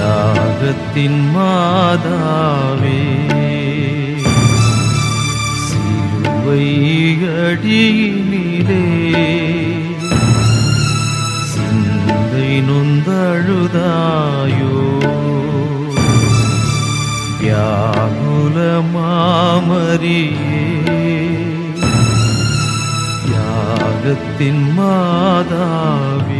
தியாகத்தின் மாதாவே, சிலுவை அடியினிலே சிந்தை நொந்தழுதாயோ, வியாகுல மாமரியே, தியாகத்தின் மாதாவே.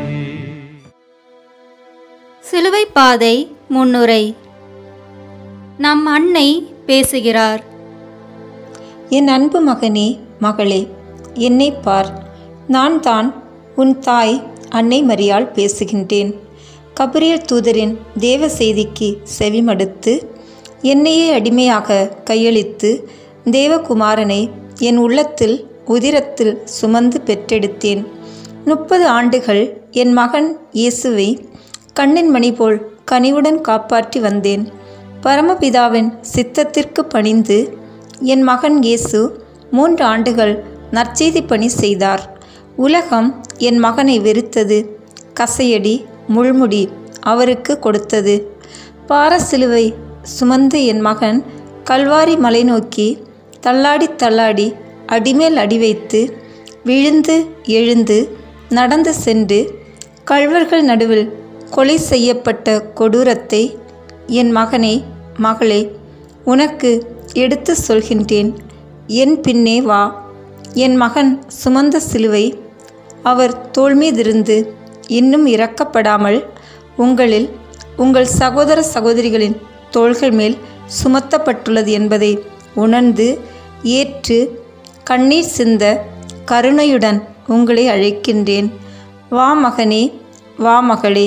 சிலுவை பாதை முன்னுரை. நம் அன்னை பேசுகிறார். என் அன்பு மகனே, மகளே, என்னை பார். நான் தான் உன் தாய் அன்னை மரியாள் பேசுகின்றேன். கபிரியேல் தூதரின் தேவ செய்திக்கு செவிமடுத்து என்னையே அடிமையாக கையளித்து தேவகுமாரனை என் உள்ளத்தில் உதிரத்தில் சுமந்து பெற்றெடுத்தேன். 30 ஆண்டுகள் என் மகன் இயேசுவை கண்ணின் மணி போல் கனிவுடன் காப்பாற்றி வந்தேன். பரமபிதாவின் சித்தத்திற்கு பணிந்து என் மகன் இயேசு 3 ஆண்டுகள் நற்செய்தி பணி செய்தார். உலகம் என் மகனை வெறுத்தது. கசையடி முள்முடி அவருக்கு கொடுத்தது. பாரசிலுவை சுமந்து என் மகன் கல்வாரி மலை நோக்கி தள்ளாடி தள்ளாடி அடிமேல் அடி வைத்து விழுந்து எழுந்து நடந்து சென்று கள்வர்கள் நடுவில் கொலை செய்யப்பட்ட கொடூரத்தை என் மகனே, மகளே, உனக்கு எடுத்து சொல்கின்றேன். என் பின்னே வா. என் மகன் சுமந்த சிலுவை அவர் தோள் மீதிருந்து இன்னும் இறக்கப்படாமல் உங்களில் உங்கள் சகோதர சகோதரிகளின் தோள்கள் மேல் சுமத்தப்பட்டுள்ளது என்பதை உணர்ந்து ஏற்று கண்ணீர் சிந்த கருணையுடன் உங்களை அழைக்கின்றேன். வா மகனே, வா மகளே.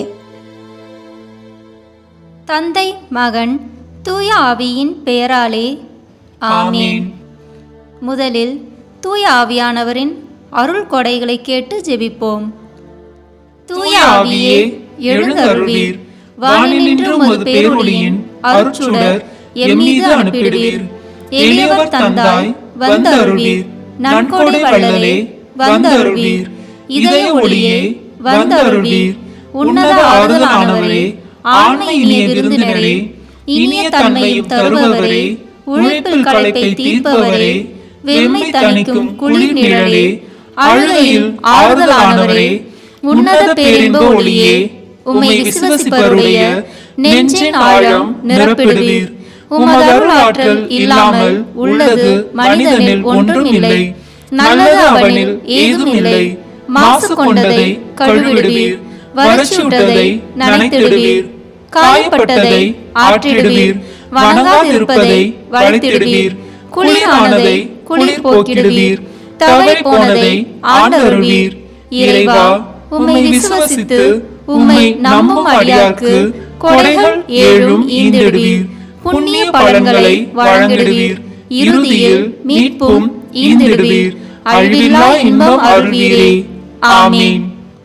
தந்தை, மகன், தூய ஆவியின் பெயராலே ஆமேன். முதலில் தூய ஆவியானவரின் அருள் கொடைகளை கேட்டு ஜெபிப்போம். தூய ஆவியே, எழுந்தருள்வீர். வானினின்று உமது பேரொளியின் அருட்சுடர் எம்மீது அனுப்பிடுவீர். எளியவர் தந்தாய் வந்தருள்வீர். நன்கொடை வள்ளலே வந்தருள்வீர். இதய ஒளியே வந்தருள்வீர். உன்னத ஆறுதலானவரே, ஆண்மை இனிய விருந்தினரே, இனிய தன்மையும் தருபவரே, உழைப்பில் களைப்பை தீர்ப்பவரே, வெம்மை தணிக்கும் குளிர் நிழலே, அழுகையில் ஆறுதலானவரே, உன்னத பேரின்ப ஒளியே, உம்மை விசுவசிப்பவருடைய நெஞ்சின் ஆழம் நிரப்பிடுவீர். உமது அருளாற்றல் இல்லாமல் உள்ளது மனிதனில் ஒன்றும் இல்லை. நல்லது அவனில் ஏதும் இல்லை. மாசு கொண்டதை கழுவிடுவீர். வறட்சியுட்டதை நனைத்திடுவீர். காயப்பட்டதை ஆற்றிடுவீர். வணங்காதிருப்பதை வளைத்திடுவீர். குளிரானதை குளிர் போக்கிடுவீர். தவறி போனதை ஆண்டருள்வீர். இறைவா, உம்மை விசுவசித்து உம்மை நம்பும் அடியார்க்கு கொடைகள் ஏழும் ஈந்திடுவீர். புண்ணிய பலன்களை வழங்கிடுவீர். இறுதியில் மீட்பும் ஈந்திடுவீர். அழிவில்லா இன்பம் அருள்வீரே. ஆமீன்.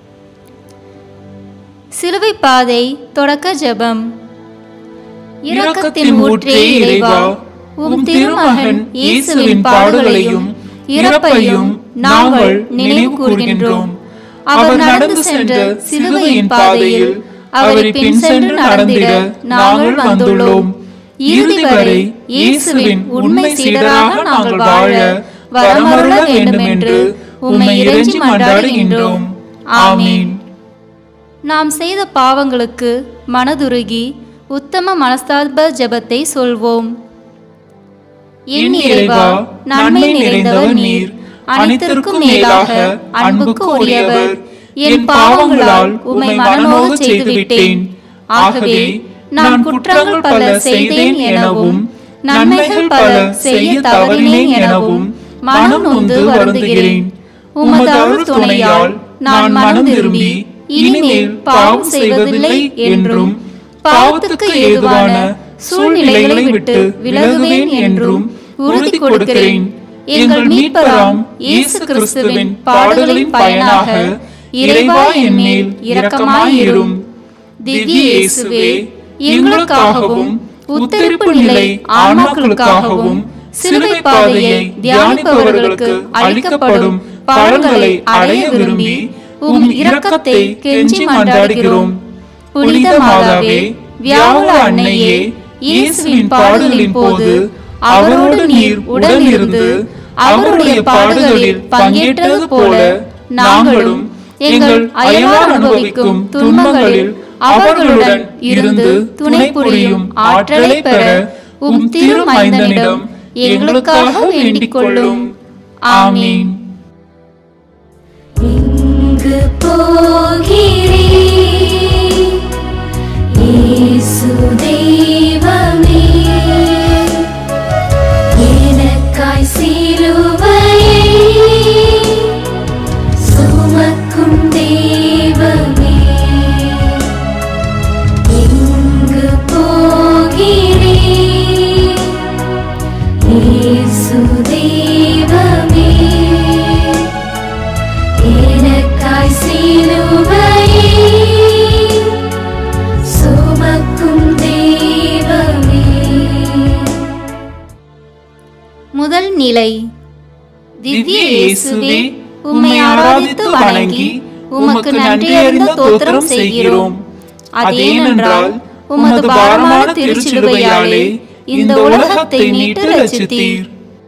சிலுவை பாதை தொடக்க ஜெபம். இரக்கத்தின் ஊற்றே இறைவா, உம் திருமகன் இயேசுவின் பாடுகளையும் இறப்பையும் நாங்கள் நினைவு கூர்கின்றோம். அவர் நடந்து சென்ற சிலுவையின் பாதையில் அவரை பின் சென்று நடந்திட நாங்கள் வந்துள்ளோம். இறுதி வரை இயேசுவின் உண்மை சீடராக நாங்கள் வாழ வரமருள வேண்டும் என்று உம்மை இறைஞ்சி மன்றாடுகின்றோம். ஆமீன். நாம் செய்த பாவங்களுக்கு மனதுருகி உத்தம மனஸ்தாப ஜெபத்தை சொல்வோம். என் இறைவா, நன்மை நிறைந்தவர் நீர், அனைத்திற்கும் மேலாக அன்புக்கு உரியவர். என் பாவங்களால் உம்மை மனநோக செய்துவிட்டேன். ஆகவே நான் குற்றங்கள் பல செய்தேன் எனவும் நன்மைகள் பல செய்ய தவறினேன் எனவும் மனம் நொந்து வருந்துகிறேன். உமது அருள் துணையால் நான் மனம் திரும்பி இனிமேல் பாவம் செய்வதில்லை என்றும் பாவத்துக்கு ஏதுவான சூழ்நிலைகளை விட்டு விலகுவேன் என்றும் உறுதி கொடுக்கிறேன். எங்கள் மீட்பராம் இயேசு கிறிஸ்துவின் பாடுகளின் பயனாக இறைவா என் மேல் இரக்கமாயிரும். திவ்ய இயேசுவே, எங்களுக்காகவும் உத்தரிப்பு நிலை ஆன்மாக்களுக்காகவும் சிலுவை பாதையை தியானிப்பவர்களுக்கு அளிக்கப்படும் பலன்களை அடைய விரும்பி உம் இரக்கத்தை கெஞ்சி மன்றாடுகிறோம். புனித மாதாவே, வியாகுல அன்னையே, இயேசுவின் பாடுகளின் போது அவரோடு நீர் உடன் இருந்து அவருடைய பாடுகளில் பங்கேற்றது போல நாங்களும் எங்கள் அயலார் அனுபவிக்கும் துன்பங்களில் அவர்களுடன் இருந்து துணை புரியும் ஆற்றலை பெற உம் திருமைந்தனிடம் எங்களுக்காக வேண்டிக் கொள்ளும். ஆமீன். எங்கு போகிறீர் இயேசு தெய்வமே, எனக்காய் சிலுவையை சுமக்கும் தெய்வமே. எங்கு போகிறீர் இயேசு தெய்வமே, எனக்காய் சிலுவையை சுமக்கும் தெய்வமே. முதல் நிலை. திவ்ய இயேசுவே, உம்மை ஆராதித்து வணங்கி உமக்கு நன்றியறிந்த தோத்திரம் செய்கிறோம். அதேனென்றால் உமது பாரமான திருச்சிலுவையாலே இந்த உலகத்தை மீட்டு ரட்சித்தீர்.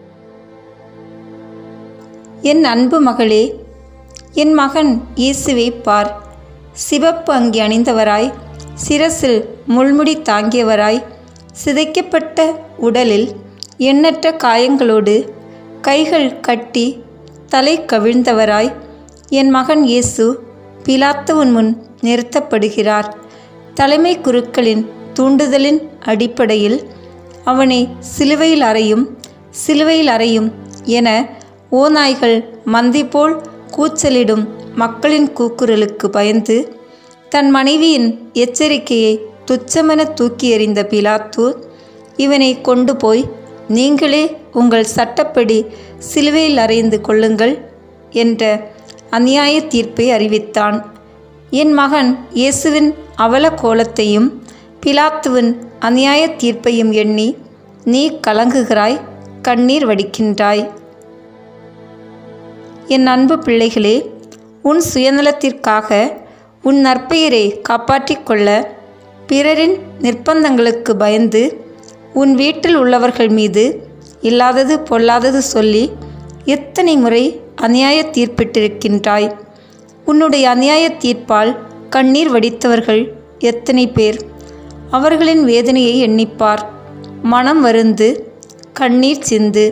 என் அன்பு மகளே, என் மகன் இயேசுவை பார். சிவப்பு அங்கி அணிந்தவராய், சிரசில் முள்முடி தாங்கியவராய், சிதைக்கப்பட்ட உடலில் எண்ணற்ற காயங்களோடு கைகள் கட்டி தலை கவிழ்ந்தவராய் என் மகன் இயேசு பிலாத்துவின் முன் நிறுத்தப்படுகிறார். தலைமை குருக்களின் தூண்டுதலின் அடிப்படையில் அவனை சிலுவையில் அறையும், சிலுவையில் அறையும் என ஓநாய்கள் மந்தி போல் கூச்சலிடும் மக்களின் கூக்குரலுக்கு பயந்து தன் மனைவியின் எச்சரிக்கையை துச்சமென தூக்கி எறிந்த பிலாத்து இவனை கொண்டு போய் நீங்களே உங்கள் சட்டப்படி சிலுவையில் அறைந்து கொள்ளுங்கள் என்ற அநியாய தீர்ப்பை அறிவித்தான். என் மகன் இயேசுவின் அவல கோலத்தையும் பிலாத்துவின் அநியாய தீர்ப்பையும் எண்ணி நீ கலங்குகிறாய், கண்ணீர் வடிக்கின்றாய். என் அன்பு பிள்ளைகளே, உன் சுயநலத்திற்காக உன் நற்பெயரை காப்பாற்றிக் கொள்ள பிறரின் நிர்பந்தங்களுக்கு பயந்து உன் வீட்டில் உள்ளவர்கள் மீது இல்லாதது பொல்லாதது சொல்லி எத்தனை முறை அநியாய தீர்ப்பிட்டிருக்கின்றாய். உன்னுடைய அநியாய தீர்ப்பால் கண்ணீர் வடித்தவர்கள் எத்தனை பேர்? அவர்களின் வேதனையை எண்ணிப்பார். மனம் வருந்து கண்ணீர் சிந்து.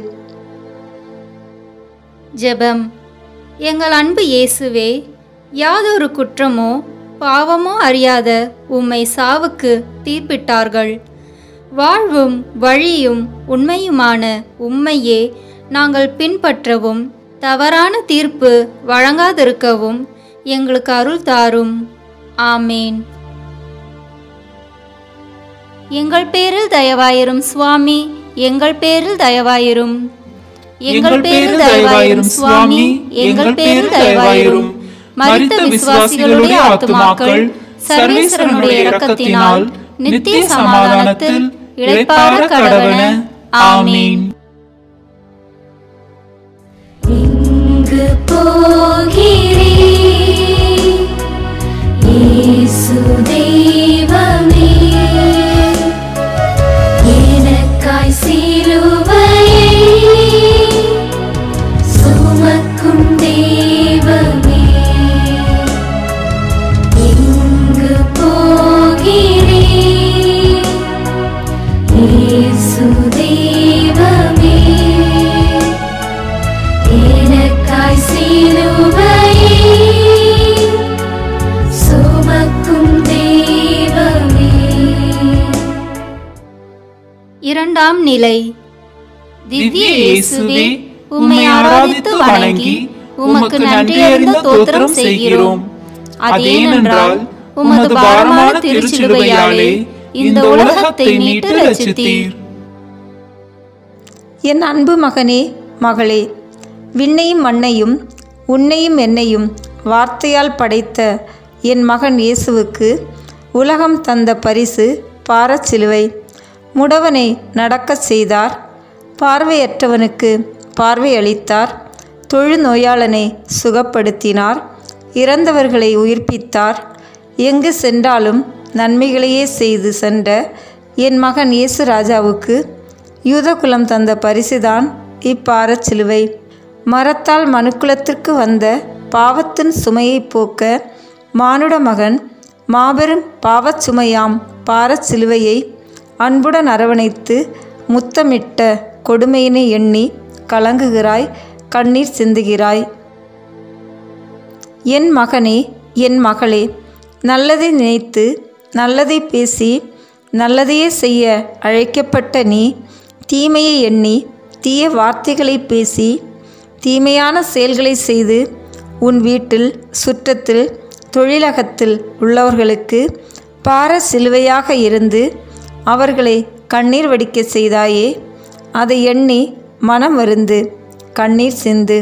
ஜெபம். எங்கள் அன்பு இயேசுவே, யாதொரு குற்றமோ பாவமோ அறியாத உம்மை சாவுக்கு தீர்ப்பிட்டார்கள். வாழ்வும் வழியும் உண்மையுமான உம்மையே நாங்கள் பின்பற்றவும் தவறான தீர்ப்பு வழங்காதிருக்கவும் எங்களுக்கு அருள் தாரும். ஆமேன். எங்கள் பேரில் தயவாயிரும் சுவாமி, எங்கள் பேரில் தயவாயிரும். எங்கள் பேரில் தயவாயிரும் சுவாமி, எங்கள் பேரில் தயவாயிரும். மரித்த விசுவாசிகளுடைய ஆத்துமாக்கள் சர்வேஸ்வரனுடைய இரக்கத்தினால் நித்திய சமாதானத்தில் இளைப்பாற கடவன. ஆமீன். எங்கு போகிறீர் இயேசு தெய்வமே, எனக்காய் சிலுவையை சுமக்கும் தெய்வமே. எங்கு போகிறீர் இயேசு தெய்வமே, எனக்காய் சிலுவையை சுமக்கும் தெய்வமே. இரண்டாம் நிலை. திவ்ய இயேசுவே, உம்மை ஆராதித்து வணங்கி உமக்கு நன்றியறிந்த தோத்திரம் செய்கிறோம். அதேனென்றால் உமது பாரமான திருச்சிலுவையாலே இந்த உலகத்தை மீட்டு ரட்சித்தீர். என் அன்பு மகனே, மகளே, விண்ணையும் மண்ணையும் உன்னையும் என்னையும் வார்த்தையால் படைத்த என் மகன் இயேசுவுக்கு உலகம் தந்த பரிசு பாரச்சிலுவை. முடவனை நடக்கச் செய்தார், பார்வையற்றவனுக்கு பார்வை அளித்தார், தொழுநோயாளனை சுகப்படுத்தினார், இறந்தவர்களை உயிர்ப்பித்தார். எங்கு சென்றாலும் நன்மைகளையே செய்து சென்ற என் மகன் இயேசு ராஜாவுக்கு யூதகுலம் தந்த பரிசுதான் இப்பாரச் சிலுவை. மரத்தால் மனுக்குலத்திற்கு வந்த பாவத்தின் சுமையை போக்க மானுட மகன் மாபெரும் பாவச் சுமையாம் பாரச் சிலுவையை அன்புடன் அரவணைத்து முத்தமிட்ட கொடுமையினை எண்ணி கலங்குகிறாய், கண்ணீர் சிந்துகிறாய். என் மகனே, என் மகளே, நல்லதை நினைத்து நல்லதை பேசி நல்லதையே செய்ய அழைக்கப்பட்ட நீ தீமையை எண்ணி தீய வார்த்தைகளை பேசி தீமையான செயல்களை செய்து உன் வீட்டில், சுற்றத்தில், தொழிலகத்தில் உள்ளவர்களுக்கு பார சிலுவையாக இருந்து அவர்களை கண்ணீர் வடிக்க செய்தாயே. அதை எண்ணி மனம் வருந்து கண்ணீர் சிந்து.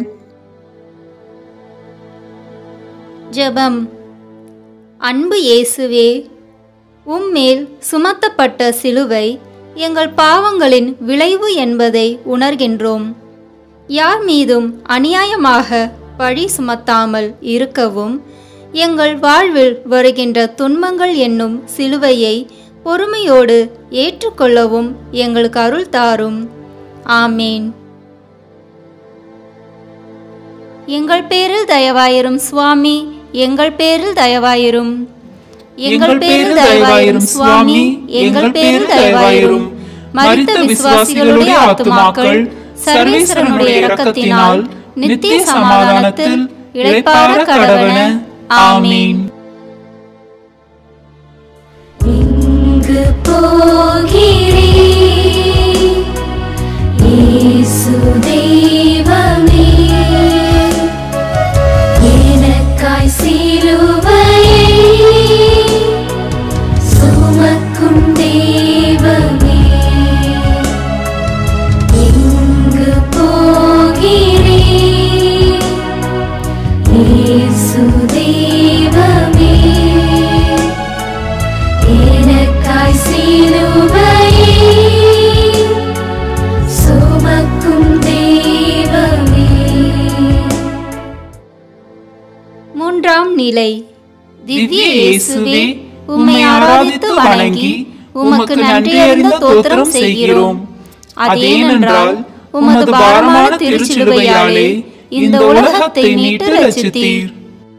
ஜெபம். அன்பு இயேசுவே, உம்மேல் சுமத்தப்பட்ட சிலுவை எங்கள் பாவங்களின் விளைவு என்பதை உணர்கின்றோம். யார் மீதும் அநியாயமாக பழி சுமத்தாமல் இருக்கவும் எங்கள் வாழ்வில் வருகின்ற துன்பங்கள் என்னும் சிலுவையை பொறுமையோடு ஏற்றுக்கொள்ளவும் எங்களுக்கு அருள் தாரும். ஆமேன். எங்கள் பேரில் தயவாயிரும் சுவாமி, எங்கள் பேரில் தயவாயிரும். எங்கள் பேரில் தயவாயிரும் சுவாமி, எங்கள் பேரில் தயவாயிரும். மரித்த விசுவாசிகளுடைய ஆத்துமாக்கள் சர்வேஸ்வரனுடைய இரக்கத்தினால் நித்திய சமாதானத்தில் இளைப்பாற கடவன. ஆமீன். இங்கு போகிறேன் இயேசு தெய்வமே, எனக்காய் சிலுவையை சுமக்கும் தெய்வமே. இங்கு போகிறேன் இயேசு தெய்வமே, எனக்காய் சிலுவையை சுமக்கும் தெய்வமே. மூன்றாம் நிலை. திவ்ய இயேசுவே, உம்மை ஆராதித்து வணங்கி உமக்கு நன்றியறிந்த தோத்திரம் செய்கிறோம். அதேனென்றால் உமது பாரமான திருச்சிலுவையாலே இந்த உலகத்தை மீட்டு ரட்சித்தீர்.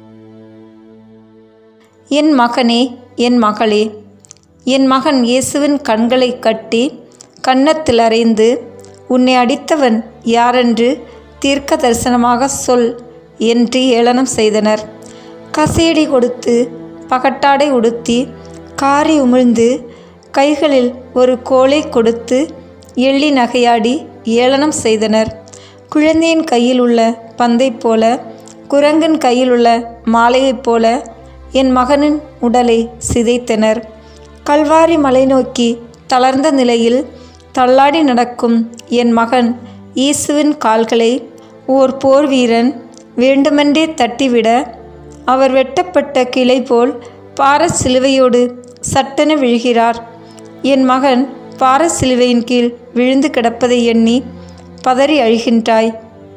என் மகனே, என் மகளே, என் மகன் இயேசுவின் கண்களை கட்டி கன்னத்தில் அறைந்து உன்னை அடித்தவன் யாரென்று தீர்க்க தரிசனமாக சொல் என்று ஏளனம் செய்தனர். கசையடி கொடுத்து பகட்டாடை உடுத்தி காரி உமிழ்ந்து கைகளில் ஒரு கோலை கொடுத்து எள்ளி நகையாடி ஏளனம் செய்தனர். குழந்தையின் கையில் உள்ள பந்தை போல, குரங்கின் கையில் உள்ள மாலையைப் போல என் மகனின் உடலை சிதைத்தனர். கல்வாரி மலை நோக்கி தளர்ந்த நிலையில் தள்ளாடி நடக்கும் என் மகன் இயேசுவின் கால்களை ஓர் போர் வீரன் வேண்டுமென்றே தட்டிவிட அவர் வெட்டப்பட்ட கிளை போல் பார சிலுவையோடு சட்டென விழுகிறார். என் மகன் பார சிலுவையின் கீழ் விழுந்து கிடப்பதை எண்ணி பதறி அழுகின்றாய்.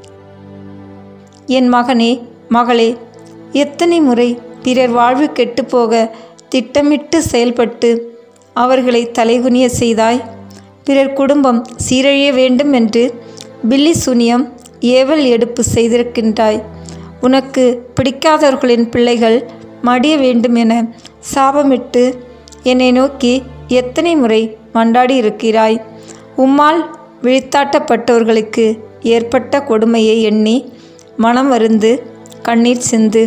என் மகனே, மகளே, எத்தனை முறை பிறர் வாழ்வு கெட்டுப்போக திட்டமிட்டு செயல்பட்டு அவர்களை தலைகுனிய செய்தாய். பிறர் குடும்பம் சீரழிய வேண்டும் என்று பில்லி சூனியம் ஏவல் எடுப்பு செய்திருக்கின்றாய். உனக்கு பிடிக்காதவர்களின் பிள்ளைகள் மடிய வேண்டும் என சாபமிட்டு என்னை நோக்கி எத்தனை முறை மண்டாடி இருக்கிறாய். உம்மால் விழித்தாட்டப்பட்டவர்களுக்கு ஏற்பட்ட கொடுமையை எண்ணி மனம் வருந்து கண்ணீர் சிந்து.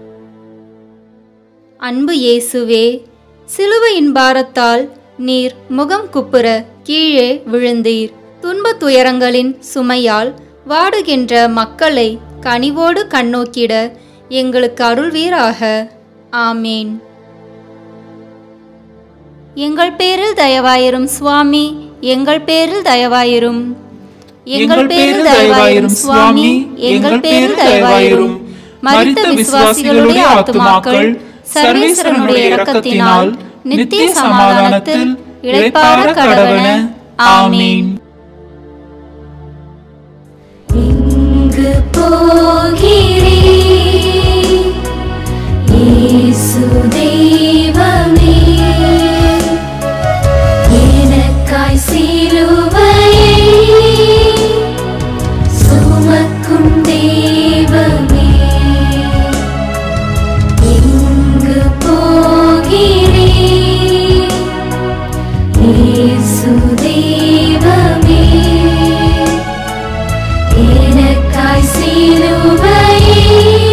அன்பு இயேசுவே, சிலுவையின் பாரத்தால் நீர் முகம் குப்புற கீழே விழுந்தீர். துன்பத் துயரங்களின் சுமையால் வாடுகின்ற மக்களை கனிவோடு கண்ணோக்கிட எங்களுக்கு அருள்வீராக. ஆமேன். எங்கள் பேரில் தயவாயிரும் சுவாமி, எங்கள் பேரில் தயவாயிரும். எங்கள் பேரில் தயவாயிரும் சுவாமி, எங்கள் பேரில் தயவாயிரும். மரித்த விசுவாசிகளுடைய ஆத்துமாக்கள் சர்வேஸ்வரனுடைய இரக்கத்தினால் நித்திய சமாதானத்தில் இளைப்பாற கடவன. ஆமீன். இங்கு போகிறேன் இயேசு தெய்வமே, இயேசு தெய்வமே எனக்காய் சிலுவையை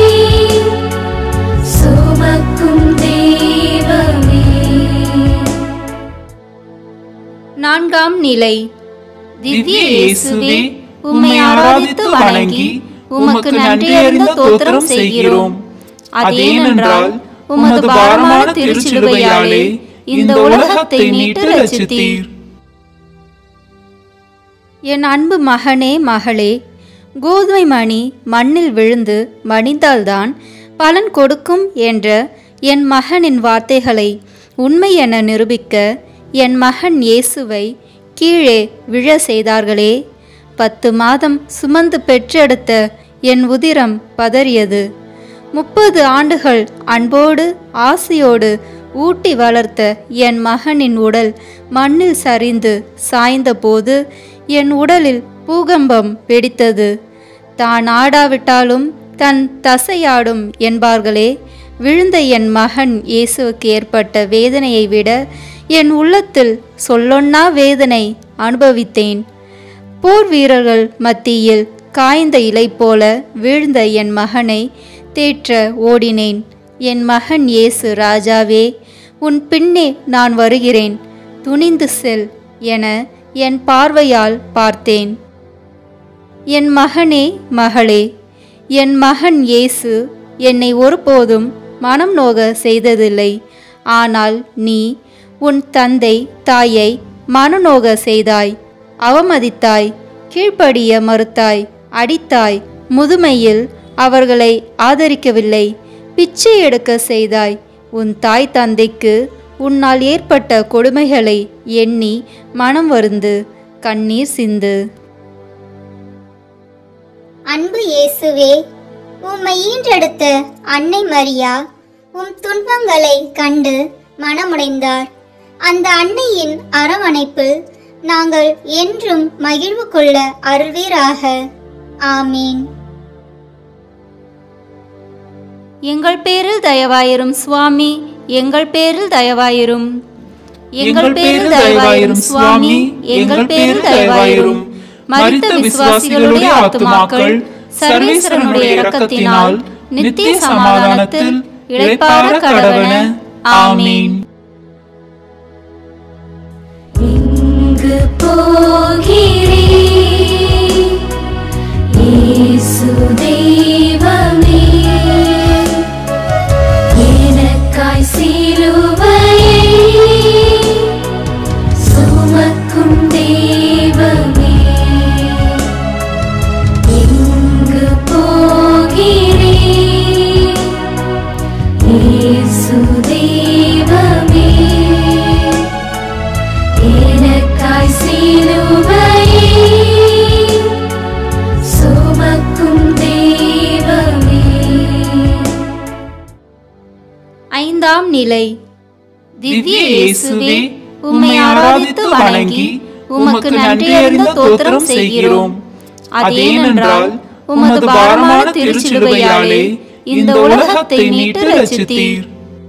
சுமக்கும் தெய்வமே. நான்காம் நிலை. திவ்ய இயேசுவே, உம்மை ஆராதித்து வணங்கி உமக்கு நன்றியறிந்த தோத்திரம் செய்கிறோம். அதேனென்றால் உமது பாரமான திருச்சிலுவையாலே இந்த உலகத்தை மீட்டு ரட்சித்தீர். என் அன்பு மகனே மகளே, கோதுமை மணி மண்ணில் விழுந்து மடிந்தால்தான் பலன் கொடுக்கும் என்ற என் மகனின் வார்த்தைகளை உண்மை என நிரூபிக்க என் மகன் இயேசுவை கீழே விழ செய்தார்களே. 10 மாதம் சுமந்து பெற்றெடுத்த என் உதிரம் பதறியது. 30 ஆண்டுகள் அன்போடு ஆசையோடு ஊட்டி வளர்த்த என் மகனின் உடல் மண்ணில் சரிந்து சாய்ந்த போது என் உடலில் பூகம்பம் வெடித்தது. தான் ஆடாவிட்டாலும் தன் தசையாடும் என்பார்களே, விழுந்த என் மகன் இயேசுவுக்கு ஏற்பட்ட வேதனையை விட என் உள்ளத்தில் சொல்லொன்னா வேதனை அனுபவித்தேன். போர் வீரர்கள் மத்தியில் காய்ந்த இலை போல வீழ்ந்த என் மகனை தேற்ற ஓடினேன். என் மகன் இயேசு ராஜாவே, உன் பின்னே நான் வருகிறேன், துணிந்து செல் என என் பார்வையால் பார்த்தேன். என் மகனே மகளே, என் மகன் இயேசு என்னை ஒருபோதும் மனம் நோக செய்ததில்லை. ஆனால் நீ உன் தந்தை தாயை மனநோக செய்தாய், அவமதித்தாய், கீழ்ப்படிய மறுத்தாய், அடித்தாய், முதுமையில் அவர்களை ஆதரிக்கவில்லை, பிச்சை எடுக்க செய்தாய். உன் தாய் தந்தைக்கு உன்னால் ஏற்பட்ட கொடுமைகளை எண்ணி மனம் வருந்து கண்ணீர் சிந்து. அன்பு இயேசுவே, உம்மை ஈன்றெடுத்த அன்னை மரியா உம் துன்பங்களை கண்டு மனமுடைந்தார். அந்த அன்னையின் அரவணைப்பில் நாங்கள் என்றும் மகிழ்வு கொள்ள அருள்வீராக. ஆமீன். எங்கள் பேரில் தயவாயிரும் சுவாமி, எங்கள் பேரில் தயவாயிரும். எங்கள் பேரில் தயவாயிரும் சுவாமி, எங்கள் பேரில் தயவாயிரும். மரித்த விசுவாசிகளுடைய ஆத்துமாக்கள் சர்வேஸ்வரனுடைய இரக்கத்தினால் நித்திய சமாதானத்தில் இளைப்பாற கடவன. ஆமீன். இங்கு போகிறேன் இயேசு தெய்வமே எனக்காய் சிலுவையை சுமக்கும் தெய்வமே. இங்கு போகிறேன் இயேசு தெய்வமே எனக்காய் சிலுவையை சுமக்கும் தெய்வமே. ஐந்தாம் நிலை. திவ்ய இயேசுவே, உம்மை ஆராதித்து வணங்கி உமக்கு நன்றியறிந்த தோத்திரம் செய்கிறோம். அதேனென்றால் உமது பாரமான திருச்சிலுவையாலே இந்த உலகத்தை மீட்டு ரட்சித்தீர்.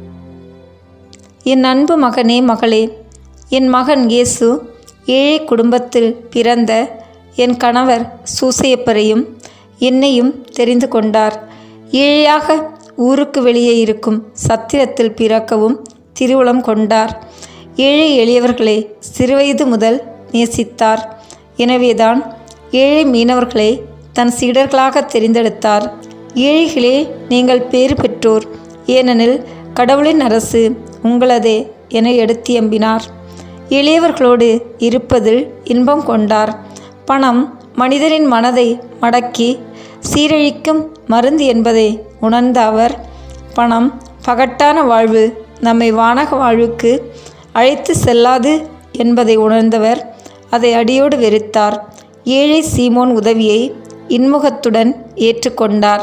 என் அன்பு மகனே மகளே, என் மகன் இயேசு ஏழை குடும்பத்தில் பிறந்த என் கணவர் சூசையப்பரையும் என்னையும் தெரிந்து கொண்டார். ஏழையாக ஊருக்கு வெளியே இருக்கும் சத்திரத்தில் பிறக்கவும் திருவுளம் கொண்டார். ஏழை எளியவர்களை சிறுவயது முதல் நேசித்தார். எனவேதான் ஏழை மீனவர்களை தன் சீடர்களாக தெரிந்தெடுத்தார். ஏழைகளே, நீங்கள் பேறு பெற்றோர், ஏனெனில் கடவுளின் அரசு உங்களதே என எடுத்தியம்பினார். எளியவர்களோடு இருப்பதில் இன்பம் கொண்டார். பணம் மனிதனின் மனதை மடக்கி சீரழிக்கும் மருந்து என்பதை உணர்ந்த அவர், பணம் பகட்டான வாழ்வு நம்மை வானக வாழ்வுக்கு அழைத்து செல்லாது என்பதை உணர்ந்தவர் அதை அடியோடு வெறுத்தார். ஏழை சீமோன் உதவியை இன்முகத்துடன் ஏற்றுக்கொண்டார்.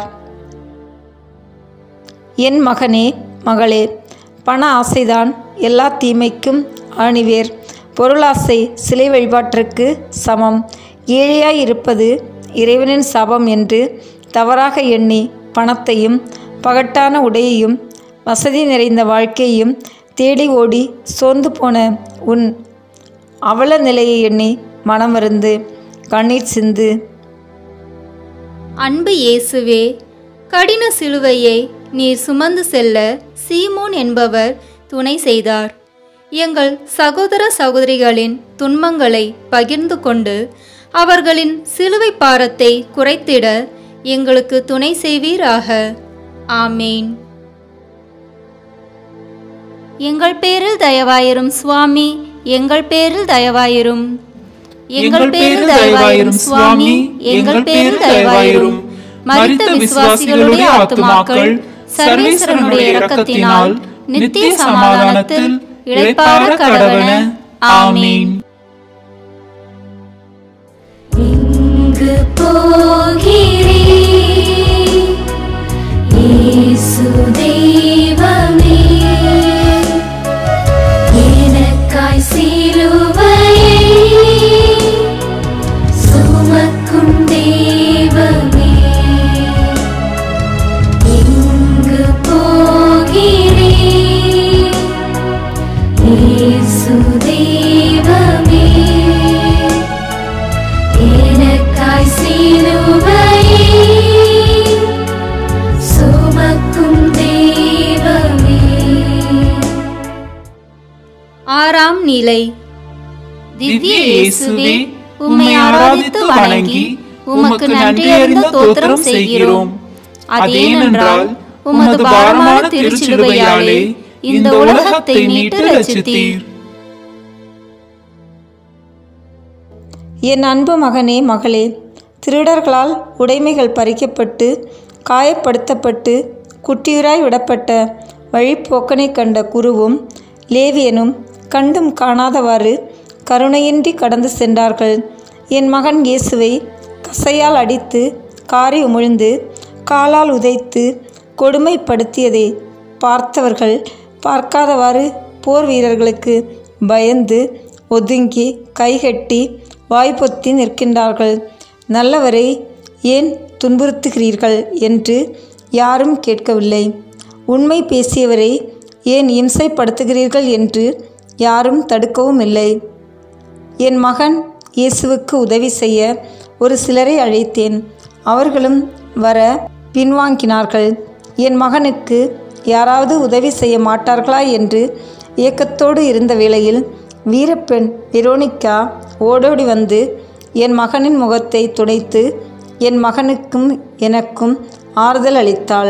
என் மகனே மகளே, பண ஆசைதான் எல்லா தீமைக்கும் ஆணிவேர். பொருளாசை சிலை வழிபாட்டிற்கு சமம். ஏழையாய் இருப்பது இறைவனின் சாபம் என்று தவறாக எண்ணி பணத்தையும் பகட்டான உடையையும் வசதி நிறைந்த வாழ்க்கையையும் தேடி ஓடி சோர்ந்து போன உன் அவல நிலையை எண்ணி மனமருந்து கண்ணீர் சிந்து. அன்பு இயேசுவே, கடின சிலுவையை நீர் சுமந்து செல்ல சீமோன் என்பவர் துணை செய்தார். எங்கள் சகோதர சகோதரிகளின் துன்பங்களை பகிர்ந்து கொண்டு அவர்களின் சிலுவை பாரத்தை குறைத்திட எங்களுக்கு துணை செய்வீராக. ஆமேன். எங்கள் பேரில் தயவாயிரும் சுவாமி, எங்கள் பேரில் தயவாயிரும். எங்கள் பேரில் தயவாயிரும் சுவாமி, எங்கள் பேரில் தயவாயிரும். மரித்த விசுவாசிகளுடைய ஆத்துமாக்கள் சர்வேஸ்வரனுடைய இரக்கத்தினால் நித்திய சமாதானத்தில் இளைப்பாற கடவன. ஆமீன். இங்கு போகிறேன் இயேசு தெய்வமே, எனக்காய் சிலுவையை சுமக்கும் தெய்வமே. இங்கு போகிறேன் இயேசு தெய்வமே, எனக்காய் சிலுவையை சுமக்கும் தெய்வமே. ஆறாம் நிலை. திவ்ய இயேசுவே, உம்மை ஆராதித்து வணங்கி உமக்கு நன்றியறிந்த ஸ்தோத்திரம் செய்கிறோம். அதேனென்றால் உமது பாரமான திருச்சிலுவையாலே இந்த உலகத்தை மீட்டு ரட்சித்தீர். என் அன்பு மகனே மகளே, திருடர்களால் உடைமைகள் பறிக்கப்பட்டு காயப்படுத்தப்பட்டு குட்டியூராய் விடப்பட்ட வழிப்போக்கனை கண்ட குருவும் லேவியனும் கண்டும் காணாதவாறு கருணையின்றி கடந்து சென்றார்கள். என் மகன் இயேசுவை கசையால் அடித்து காரி உமிழ்ந்து காலால் உதைத்து கொடுமைப்படுத்தியதை பார்த்தவர்கள் பார்க்காதவாறு போர் வீரர்களுக்கு பயந்து ஒதுங்கி கைகட்டி வாய்ப்பொத்தி நிற்கின்றார்கள். நல்லவரை ஏன் துன்புறுத்துகிறீர்கள் என்று யாரும் கேட்கவில்லை. உண்மை பேசியவரை ஏன் இம்சைப்படுத்துகிறீர்கள் என்று யாரும் தடுக்கவும் இல்லை. என் மகன் இயேசுவுக்கு உதவி செய்ய ஒரு சிலரை அழைத்தேன். அவர்களும் வர பின்வாங்கினார்கள். என் மகனுக்கு யாராவது உதவி செய்ய மாட்டார்களா என்று ஏக்கத்தோடு இருந்த வேளையில் வீரப்பெண் வெரோனிக்கா ஓடோடி வந்து என் மகனின் முகத்தை துடைத்து என் மகனுக்கும் எனக்கும் ஆறுதல் அளித்தாள்.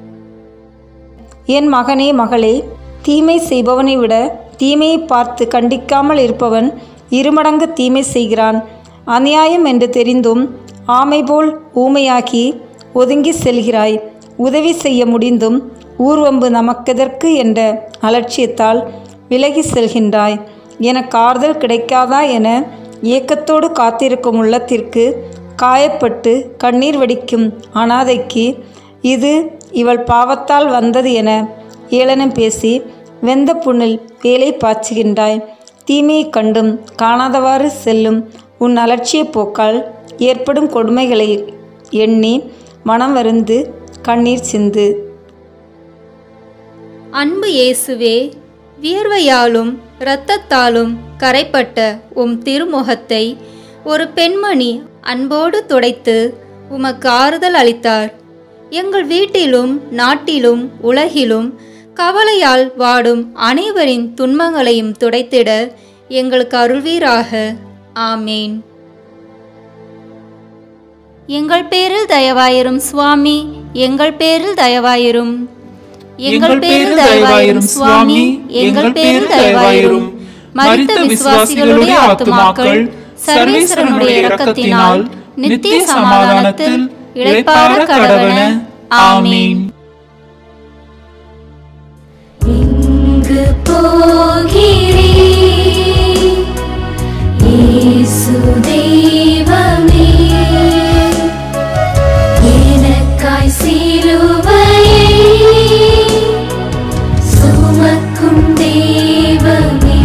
என் மகனே மகளே, தீமை செய்பவனை விட தீமையை பார்த்து கண்டிக்காமல் இருப்பவன் இருமடங்கு தீமை செய்கிறான். அநியாயம் என்று தெரிந்தும் ஆமை போல் ஊமையாகி ஒதுங்கி செல்கிறாய். உதவி செய்ய முடிந்தும் ஊர்வம்பு நமக்கெதற்கு என்ற அலட்சியத்தால் விலகி செல்கின்றாய். எனக்கு ஆறுதல் கிடைக்காதா என ஏக்கத்தோடு காத்திருக்கும் உள்ளத்திற்கு காயப்பட்டு கண்ணீர் வடிக்கும் அனாதைக்கு இது இவள் பாவத்தால் வந்தது என ஏளனம் பேசி வெந்த புண்ணில் வேலை பாய்ச்சுகின்றாய். தீமையை கண்டும் காணாதவாறு செல்லும் உன் அலட்சிய போக்கால் ஏற்படும் கொடுமைகளை எண்ணி மனம் வருந்து கண்ணீர் சிந்து. அன்பு இயேசுவே, வியர்வையாலும் இரத்தத்தாலும் கரைப்பட்ட உம் திருமுகத்தை ஒரு பெண்மணி அன்போடு துடைத்து உமக்கு ஆறுதல் அளித்தார். எங்கள் வீட்டிலும் நாட்டிலும் உலகிலும் கவலையால் வாடும் அனைவரின் துன்பங்களையும் துடைத்திட எங்களுக்கு அருள்வீராக. ஆமேன். எங்கள் பேரில் தயவாயிரும் சுவாமி, எங்கள் பேரில் தயவாயிரும். எங்கள் பேரில் தயவாயிரும் சுவாமி, எங்கள் பேரில் தயவாயிரும். மரித்த விசுவாசிகளுடைய ஆத்துமாக்கள் சர்வேஸ்வரனுடைய இரக்கத்தினால் நித்திய சமாதானத்தில் இளைப்பாற கடவன. ஆமீன். இங்கு போகிறேன் இயேசு தெய்வமே, எனக்காய் சிலுவையை சுமக்கும் தெய்வமே.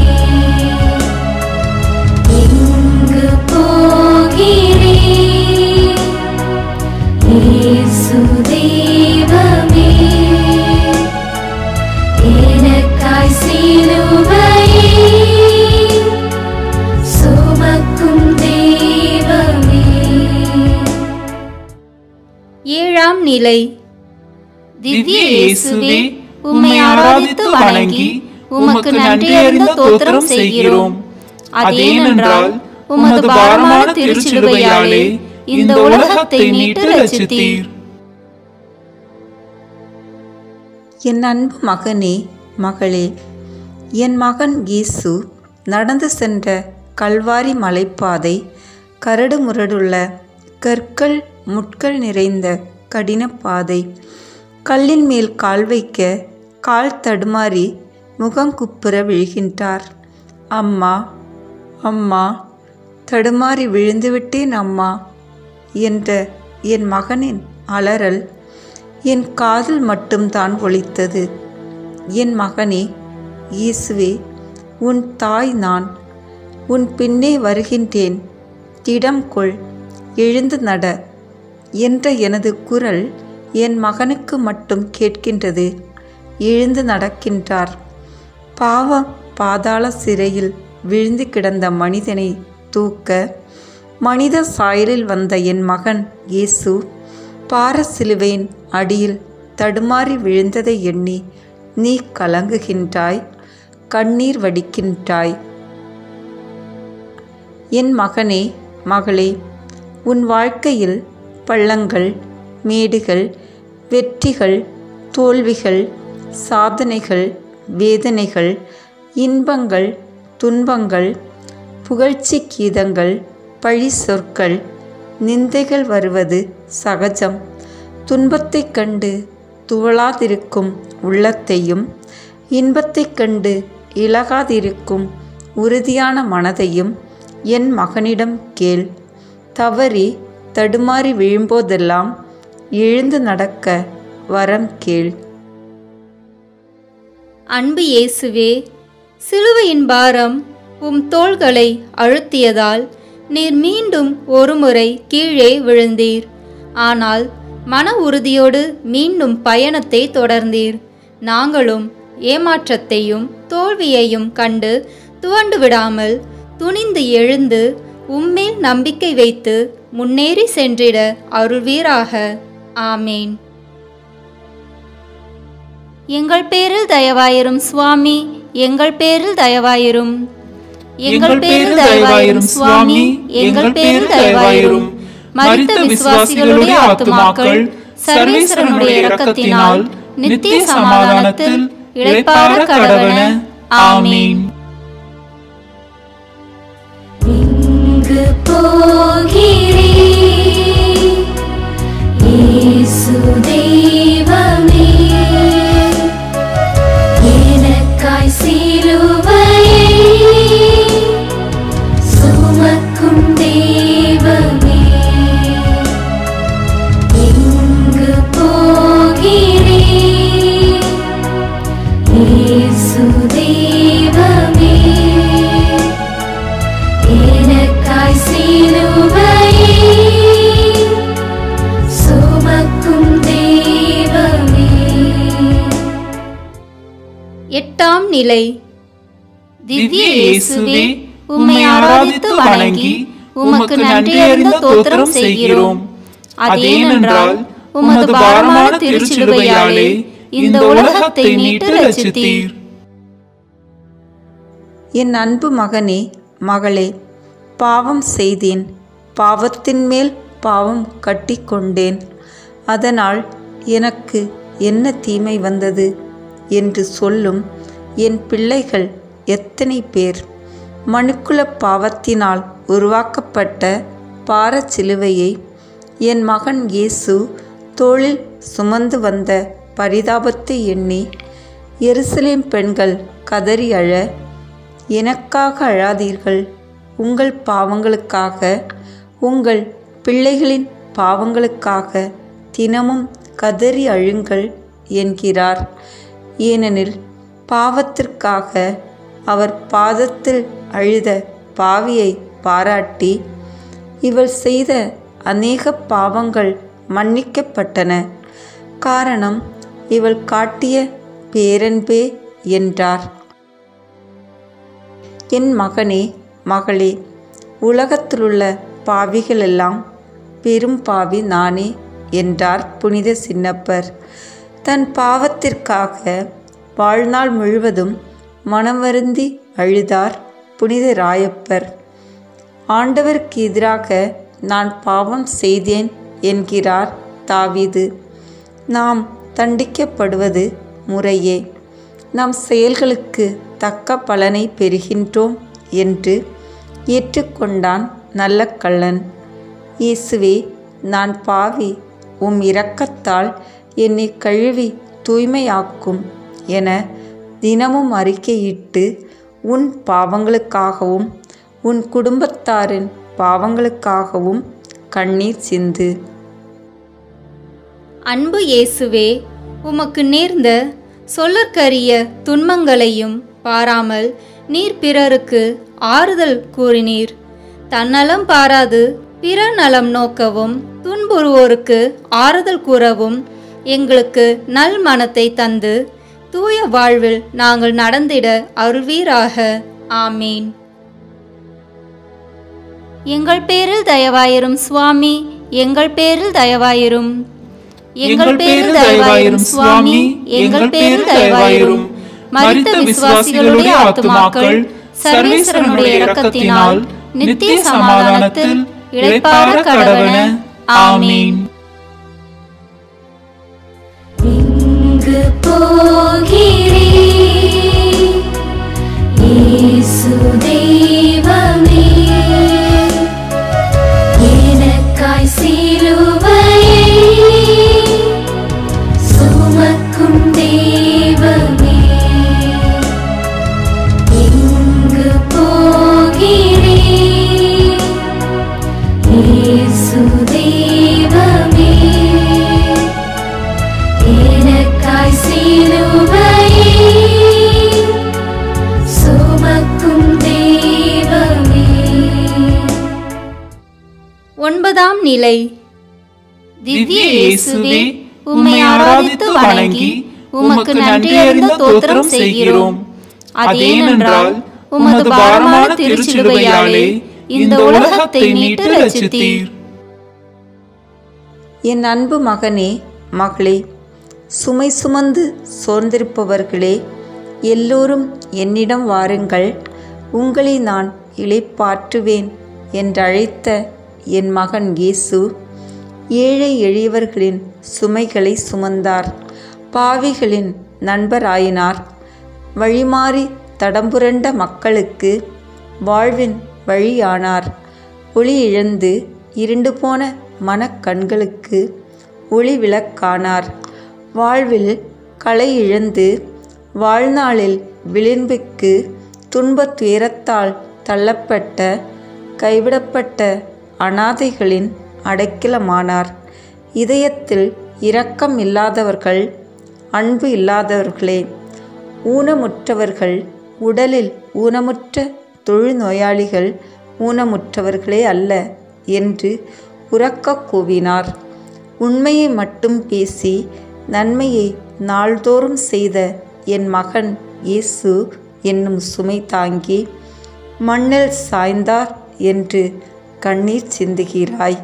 இங்கு போகிறேன் இயேசு தெய்வமே, எனக்காய் சிலுவையை நிலை. திவ்ய இயேசுவே, உம்மை ஆராதித்து வணங்கி உமக்கு நன்றியறிந்த தோத்திரம் செய்கிறோம். அதேனென்றால் உமது பாரமான திருச்சிலுவையாலே இந்த உலகத்தை மீட்டு ரட்சித்தீர். என் அன்பு மகனே, மகளே, என் மகன் இயேசு நடந்து சென்ற கல்வாரி மலைப்பாதை கரடு முரடுள்ள கற்கள் முட்கள் நிறைந்த கடின பாதை. கல்லின் மேல் கால் வைக்க கால் தடுமாறி முகங்குப்புற விழுகின்றார். அம்மா, அம்மா, தடுமாறி விழுந்துவிட்டேன் அம்மா என்ற என் மகனின் அலறல் என் காதில் மட்டும்தான் ஒலித்தது. என் மகனே, இயேசுவே, உன் தாய் நான், உன் பின்னே வருகின்றேன், திடம் கொள், எழுந்து நட என்ற எனது குரல் என் மகனுக்கு மட்டும் கேட்கின்றது. எழுந்து நடக்கின்றார். பாவம் பாதாள சிறையில் விழுந்து கிடந்த மனிதனை தூக்க மனித சாயலில் வந்த என் மகன் இயேசு பார சிலுவையின் அடியில் தடுமாறி விழுந்ததை எண்ணி நீ கலங்குகின்றாய், கண்ணீர் வடிக்கின்றாய். என் மகனே, மகளே, உன் வாழ்க்கையில் பள்ளங்கள், மேடுகள், வெற்றிகள், தோல்விகள், சாதனைகள், வேதனைகள், இன்பங்கள், துன்பங்கள், புகழ்ச்சி கீதங்கள், பழி சொற்கள், நிந்தைகள் வருவது சகஜம். துன்பத்தைக் கண்டு துவளாதிருக்கும் உள்ளத்தையும் இன்பத்தைக் கண்டு இலகாதிருக்கும் உறுதியான மனதையும் என் மகனிடம் கேள். தவறி தடுமாறி விழும்போதெல்லாம் எழுந்து நடக்க வரம் கேள். அன்பு இயேசுவே, சிலுவையின் பாரம் உம் தோள்களை அழுத்தியதால் நீர் மீண்டும் ஒருமுறை கீழே விழுந்தீர். ஆனால் மன உறுதியோடு மீண்டும் பயணத்தை தொடர்ந்தீர். நாங்களும் ஏமாற்றத்தையும் தோல்வியையும் கண்டு துவண்டு விடாமல் துணிந்து எழுந்து உம்மேல் நம்பிக்கை வைத்து முன்னேறி சென்றிட அருள்வீராக. ஆமேன். எங்கள் பேரில் தயவாயிரும் சுவாமி, எங்கள் பேரில் தயவாயிரும். எங்கள் பேரில் தயவாயிரும் சுவாமி, எங்கள் பேரில் தயவாயிரும். மரித்த விசுவாசிகளுடைய ஆத்துமாக்கள் சர்வேஸ்வரனுடைய இரக்கத்தினால் நித்திய சமாதானத்தில் இளைப்பாற கடவன. ஆமீன். இங்கு போகிறேன் இயேசு தெய்வமே, எனக்காய் சிலுவையை சுமக்கும் தெய்வமே. இங்கு போகிறேன் இயேசு தெய்வமே, எனக்காய் சிலுவையை சுமக்கும் தெய்வமே. எட்டாம் நிலை. திவ்ய இயேசுவே, உம்மை ஆராதித்து வணங்கி உமக்கு நன்றியறிந்த தோத்திரம் செய்கிறோம். அதேனென்றால் உமது பாரமான திருச்சிலுவையாலே இந்த உலகத்தை மீட்டு ரட்சித்தீர். என் அன்பு மகனே, மகளே, பாவம் செய்தேன், பாவத்தின் மேல் பாவம் கட்டி கொண்டேன். அதனால் எனக்கு என்ன தீமை வந்தது என்று சொல்லும் என் பிள்ளைகள் எத்தனை பேர்! மனுக்குல பாவத்தினால் உருவாக்கப்பட்ட பாரச் சிலுவையை என் மகன் இயேசு தோளில் சுமந்து வந்த பரிதாபத்தை எண்ணி எருசலேம் பெண்கள் கதறி அழ, எனக்காக அழாதீர்கள், உங்கள் பாவங்களுக்காக, உங்கள் பிள்ளைகளின் பாவங்களுக்காக தினமும் கதறி அழுங்கள் என்கிறார். ஏனெனில் பாவத்திற்காக அவர் பாதத்தில் அழுத பாவியை பாராட்டி, இவள் செய்த அநேக பாவங்கள் மன்னிக்கப்பட்டன, காரணம் இவள் காட்டிய பேரன்பே என்றார். என் மகனே, மகளே, உலகத்திலுள்ள பாவிகளெல்லாம் பெரும் பாவி நானே என்றார் புனித சின்னப்பர். தன் பாவத்திற்காக வாழ்நாள் முழுவதும் மனம் வருந்தி அழுதார் புனித ராயப்பர். ஆண்டவருக்கு எதிராக நான் பாவம் செய்தேன் என்கிறார் தாவீது. நாம் தண்டிக்கப்படுவது முறையே, நம் செயல்களுக்கு தக்க பலனை பெறுகின்றோம் என்று ஏற்றுக்கொண்டான் நல்ல கள்ளன். இயேசுவே, நான் பாவி, உம் இரக்கத்தால் என்னை கழுவி தூய்மையாக்கும் என தினமும் அறிக்கையிட்டு உன் பாவங்களுக்காகவும் உன் குடும்பத்தாரின் பாவங்களுக்காகவும் கண்ணீர் சிந்து. அன்பு இயேசுவே, உமக்கு நேர்ந்த சொல்லற்கரிய துன்பங்களையும் பாராமல் நீர் பிறருக்கு ஆறுதல் கூறினீர். தன்னலம் பாராது பிற நலம் நோக்கவும் துன்புறுவோருக்கு ஆறுதல் கூறவும் எங்களுக்கு நல் மனத்தை தந்து தூய வாழ்வில் நாங்கள் நடந்திட அருள்வீராக. ஆமீன். எங்கள் பேரில் தயவாயிரும் சுவாமி, எங்கள் பேரில் தயவாயிரும். எங்கள் பேரில் தயவாயிரும் சுவாமி, எங்கள் பேரில் தயவாயிரும். மரித்த விசுவாசிகளுடைய ஆத்துமாக்கள் சர்வேஸ்வரனுடைய இரக்கத்தினால் நித்திய சமாதானத்தில் இளைப்பாற கடவன. ஆமீன். இங்கு போகிறேன் இயேசு தெய்வமே, எனக்காய் சிலுவையை சுமக்கும் தெய்வமே. இங்கு போகிறேன் இயேசு தெய்வமே, எனக்காய் சிலுவையை சுமக்கும் தெய்வமே. 9ஆம் நிலை. திவ்ய இயேசுவே, உம்மை ஆராதித்து வணங்கி உமக்கு நன்றியறிந்த தோத்திரம் செய்கிறோம். அதேனென்றால் உமது பாரமான திருச்சிலுவையாலே இந்த உலகத்தை மீட்டு ரட்சித்தீர். என் அன்பு மகனே, மகளே, சுமை சுமந்து சோர்ந்திருப்பவர்களே, எல்லோரும் என்னிடம் வாருங்கள், உங்களை நான் இளைப்பாற்றுவேன் என்றழைத்த என் மகன் இயேசு ஏழை எளியவர்களின் சுமைகளை சுமந்தார். பாவிகளின் நண்பராயினார். வழிமாறி தடம்புரண்ட மக்களுக்கு வாழ்வின் வழியானார். ஒளி இழந்து இருண்டு போன மனக்கண்களுக்கு ஒளி விளக்கானார். வாழ்வில் களை இழந்து வாழ்நாளில் விளிம்புக்கு துன்பத் துயரத்தால் தள்ளப்பட்ட கைவிடப்பட்ட அனாதைகளின் அடைக்கலமானார். இதயத்தில் இரக்கம் இல்லாதவர்கள், அன்பு இல்லாதவர்களே, ஊனமுற்றவர்கள், உடலில் ஊனமுற்ற தொழுநோயாளிகள் ஊனமுற்றவர்களே அல்ல என்று உரக்க கூவினார். உண்மையை மட்டும் பேசி நன்மையை நாள்தோறும் செய்த என் மகன் இயேசு என்னும் சுமை தாங்கி மண்ணில் சாய்ந்தார் என்று கண்ணீர் சிந்துகிறாய்.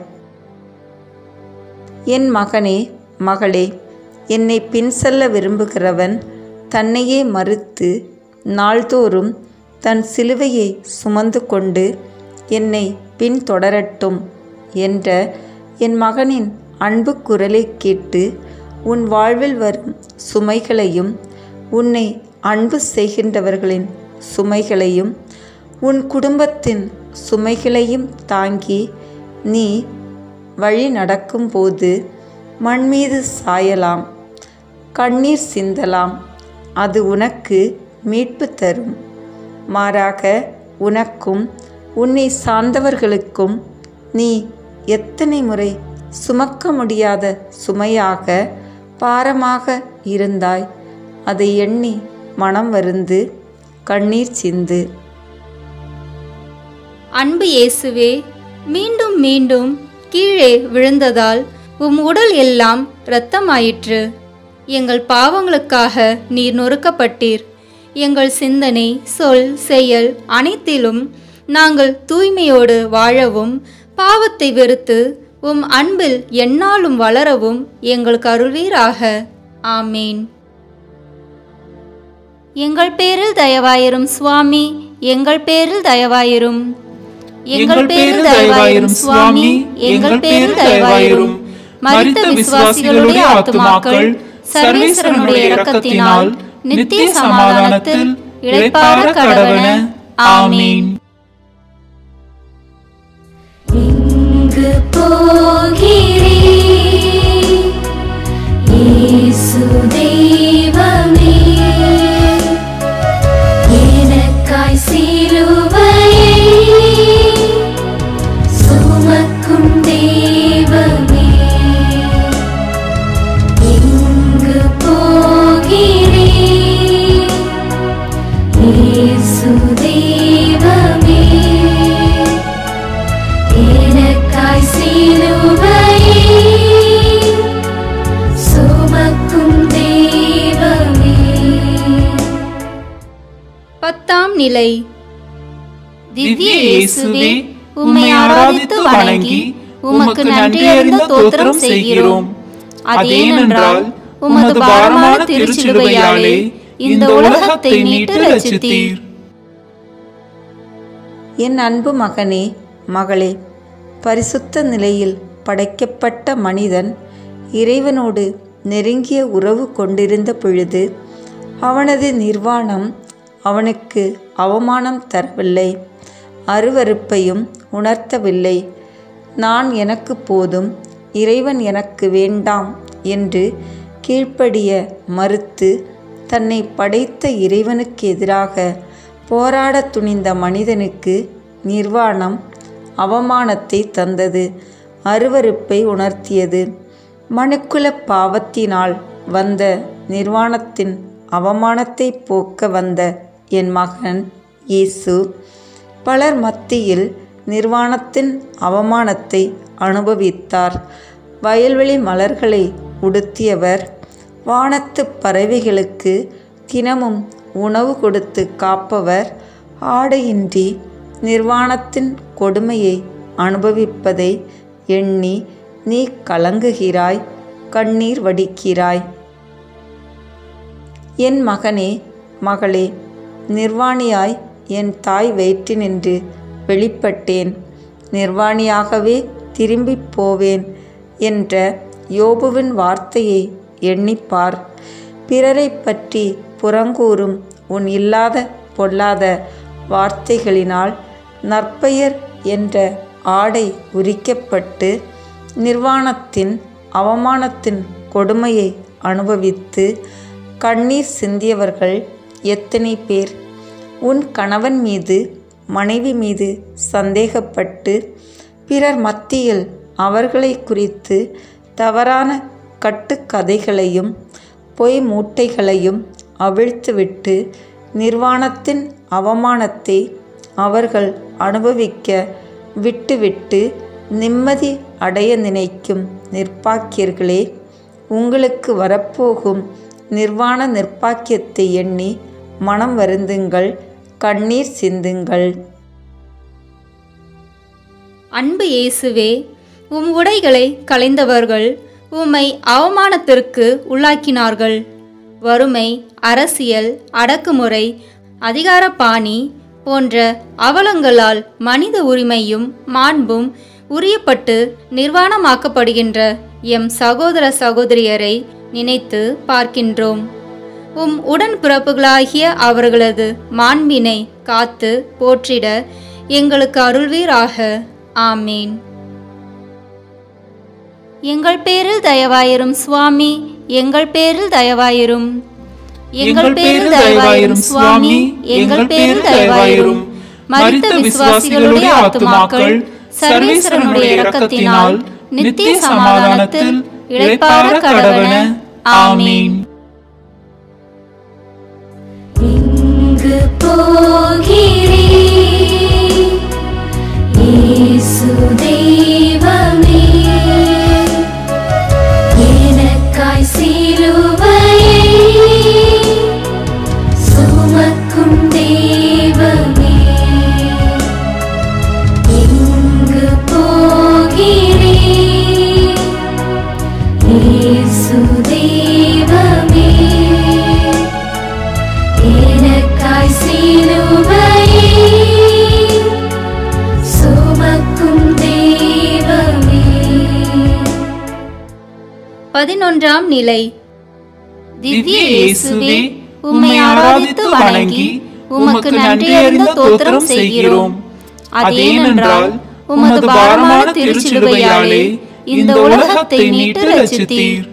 என் மகனே, மகளே, என்னை பின் செல்ல விரும்புகிறவன் தன்னையே மறுத்து நாள்தோறும் தன் சிலுவையை சுமந்து கொண்டு என்னை பின்தொடரட்டும் என்ற என் மகனின் அன்பு குரலை கேட்டு உன் வாழ்வில் வரும் சுமைகளையும் உன்னை அன்பு செய்கின்றவர்களின் சுமைகளையும் உன் குடும்பத்தின் சுமைகளையும் தாங்கி நீ வழி நடக்கும்போது மண் மீது சாயலாம், கண்ணீர் சிந்தலாம். அது உனக்கு மீட்பு தரும். மாறாக உனக்கும் உன்னை சார்ந்தவர்களுக்கும் நீ எத்தனை முறை சுமக்க முடியாத சுமையாக பாரமாக இருந்தாய். அதை எண்ணி மனம் வருந்து கண்ணீர் சிந்து. அன்பு இயேசுவே, மீண்டும் மீண்டும் கீழே விழுந்ததால் உம் உடல் எல்லாம் இரத்தமாயிற்று. எங்கள் பாவங்களுக்காக நீர் நொறுக்கப்பட்டீர். எங்கள் சிந்தனை, சொல், செயல் அனைத்திலும் நாங்கள் தூய்மையோடு வாழவும் பாவத்தை வெறுத்து உம் அன்பில் எந்நாளும் வளரவும் எங்களுக்கு அருள்வீராக. ஆமேன். எங்கள் பேரில் தயவாயிரும் சுவாமி, எங்கள் பேரில் தயவாயிரும். எங்கள் பேரில் தயவாயிரும் சுவாமி, எங்கள் பேரில் தயவாயிரும். மரித்த விசுவாசிகளுடைய ஆத்துமாக்கள் சர்வேஸ்வரனுடைய இரக்கத்தினால் நித்திய சமாதானத்தில் இளைப்பாற கடவன. ஆமீன். இங்கு போகிறேன் இயேசு தெய்வமே, எனக்காய் சிலுவையை சுமக்கும் தெய்வமே. இங்கு போகிறேன் இயேசு தெய்வமே, எனக்காய் சிலுவையை சுமக்கும் தெய்வமே. 10ஆம் நிலை. திவ்ய இயேசுவே, உம்மை ஆராதித்து வணங்கி உமக்கு நன்றியறிந்த ஸ்தோத்திரம் செய்கிறோம். அதேனென்றால் உமது பாரமான திருச்சிலுவையாலே இந்த உலகத்தை மீட்டு ரட்சித்தீர். என் அன்பு மகனே, மகளே, பரிசுத்த நிலையில் படைக்கப்பட்ட மனிதன் இறைவனோடு நெருங்கிய உறவு கொண்டிருந்த பொழுது அவனது நிர்வாணம் அவனுக்கு அவமானம் தரவில்லை, அருவருப்பையும் உணர்த்தவில்லை. நான் எனக்கு போதும், இறைவன் எனக்கு வேண்டாம் என்று கீழ்ப்படிய மறுத்து தன்னை படைத்த இறைவனுக்கு எதிராக போராட துணிந்த மனிதனுக்கு நிர்வாணம் அவமானத்தை தந்தது, அருவருப்பை உணர்த்தியது. மனுக்குல பாவத்தினால் வந்த நிர்வாணத்தின் அவமானத்தை போக்க வந்த என் மகன் இயேசு பலர் மத்தியில் நிர்வாணத்தின் அவமானத்தை அனுபவித்தார். வயல்வெளி மலர்களை உடுத்தியவர், வானத்து பறவைகளுக்கு தினமும் உணவு கொடுத்து காப்பவர், ஆடையின்றி நிர்வாணத்தின் கொடுமையை அனுபவிப்பதை எண்ணி நீ கலங்குகிறாய், கண்ணீர் வடிக்கிறாய். என் மகனே, மகளே, நிர்வாணியாய் என் தாய் வயிற்றினின்று வெளிப்பட்டேன், நிர்வாணியாகவே திரும்பிப் போவேன் என்ற யோபுவின் வார்த்தையை எண்ணிப்பார். பிறரை பற்றி புறங்கூறும் உன் இல்லாத பொல்லாத வார்த்தைகளினால் நற்பெயர் என்ற ஆடை உரிக்கப்பட்டு நிர்வாணத்தின் அவமானத்தின் கொடுமையை அனுபவித்து கண்ணீர் சிந்தியவர்கள் எத்தனை பேர்! உன் கணவன் மீது மனைவி மீது சந்தேகப்பட்டு பிறர் மத்தியில் அவர்களை குறித்து தவறான கட்டுக்கதைகளையும் பொய் மூட்டைகளையும் அவிழ்த்துவிட்டு நிர்வாணத்தின் அவமானத்தை அவர்கள் அனுபவிக்க விட்டுவிட்டு நிம்மதி அடைய நினைக்கும் நிர்பாக்கியர்களே, உங்களுக்கு வரப்போகும் நிர்வாண நிர்பாக்கியத்தை எண்ணி மனம் வருந்துங்கள், கண்ணீர் சிந்துங்கள். அன்பு இயேசுவே, உம் உடைகளை களைந்தவர்கள் உம்மை அவமானத்திற்கு உள்ளாக்கினார்கள். வறுமை, அரசியல், அடக்குமுறை, அதிகார பாணி போன்ற அவலங்களால் மனித உரிமையும் மாண்பும் உரியப்பட்டு நிர்வாணமாக்கப்படுகின்ற எம் சகோதர சகோதரியரை நினைத்து பார்க்கின்றோம். உம் உடன்பிறப்புகளாகிய அவர்களது மாண்பினை காத்து போற்றிட எங்களுக்கு அருள்வீராக. ஆமீன். எங்கள் பேரில் தயவாயிரும் சுவாமி, எங்கள் பேரில் தயவாயிரும். எங்கள் பேரில் தயவாயிரும் சுவாமி, எங்கள் பேரில் தயவாயிரும். மரித்த விசுவாசிகளுடைய ஆத்துமாக்கள் சர்வேஸ்வரனுடைய இரக்கத்தினால் நித்திய சமாதானத்தில் இளைப்பாற கடவன. ஆமீன். இங்கு போகிறேன் இயேசு தெய்வமே, எனக்காய் சிலுவையை சுமக்கும் தெய்வமே. இங்கு போகிறேன் 3ஆம் நிலை. திவ்ய இயேசுவே, உம்மை ஆராதித்து வணங்கி உமக்கு நன்றியறிந்த தோத்திரம் செய்கிறோம். அதேனென்றால் உமது பாரமான திருச்சிலுவையாலே இந்த உலகத்தை மீட்டு ரட்சித்தீர்.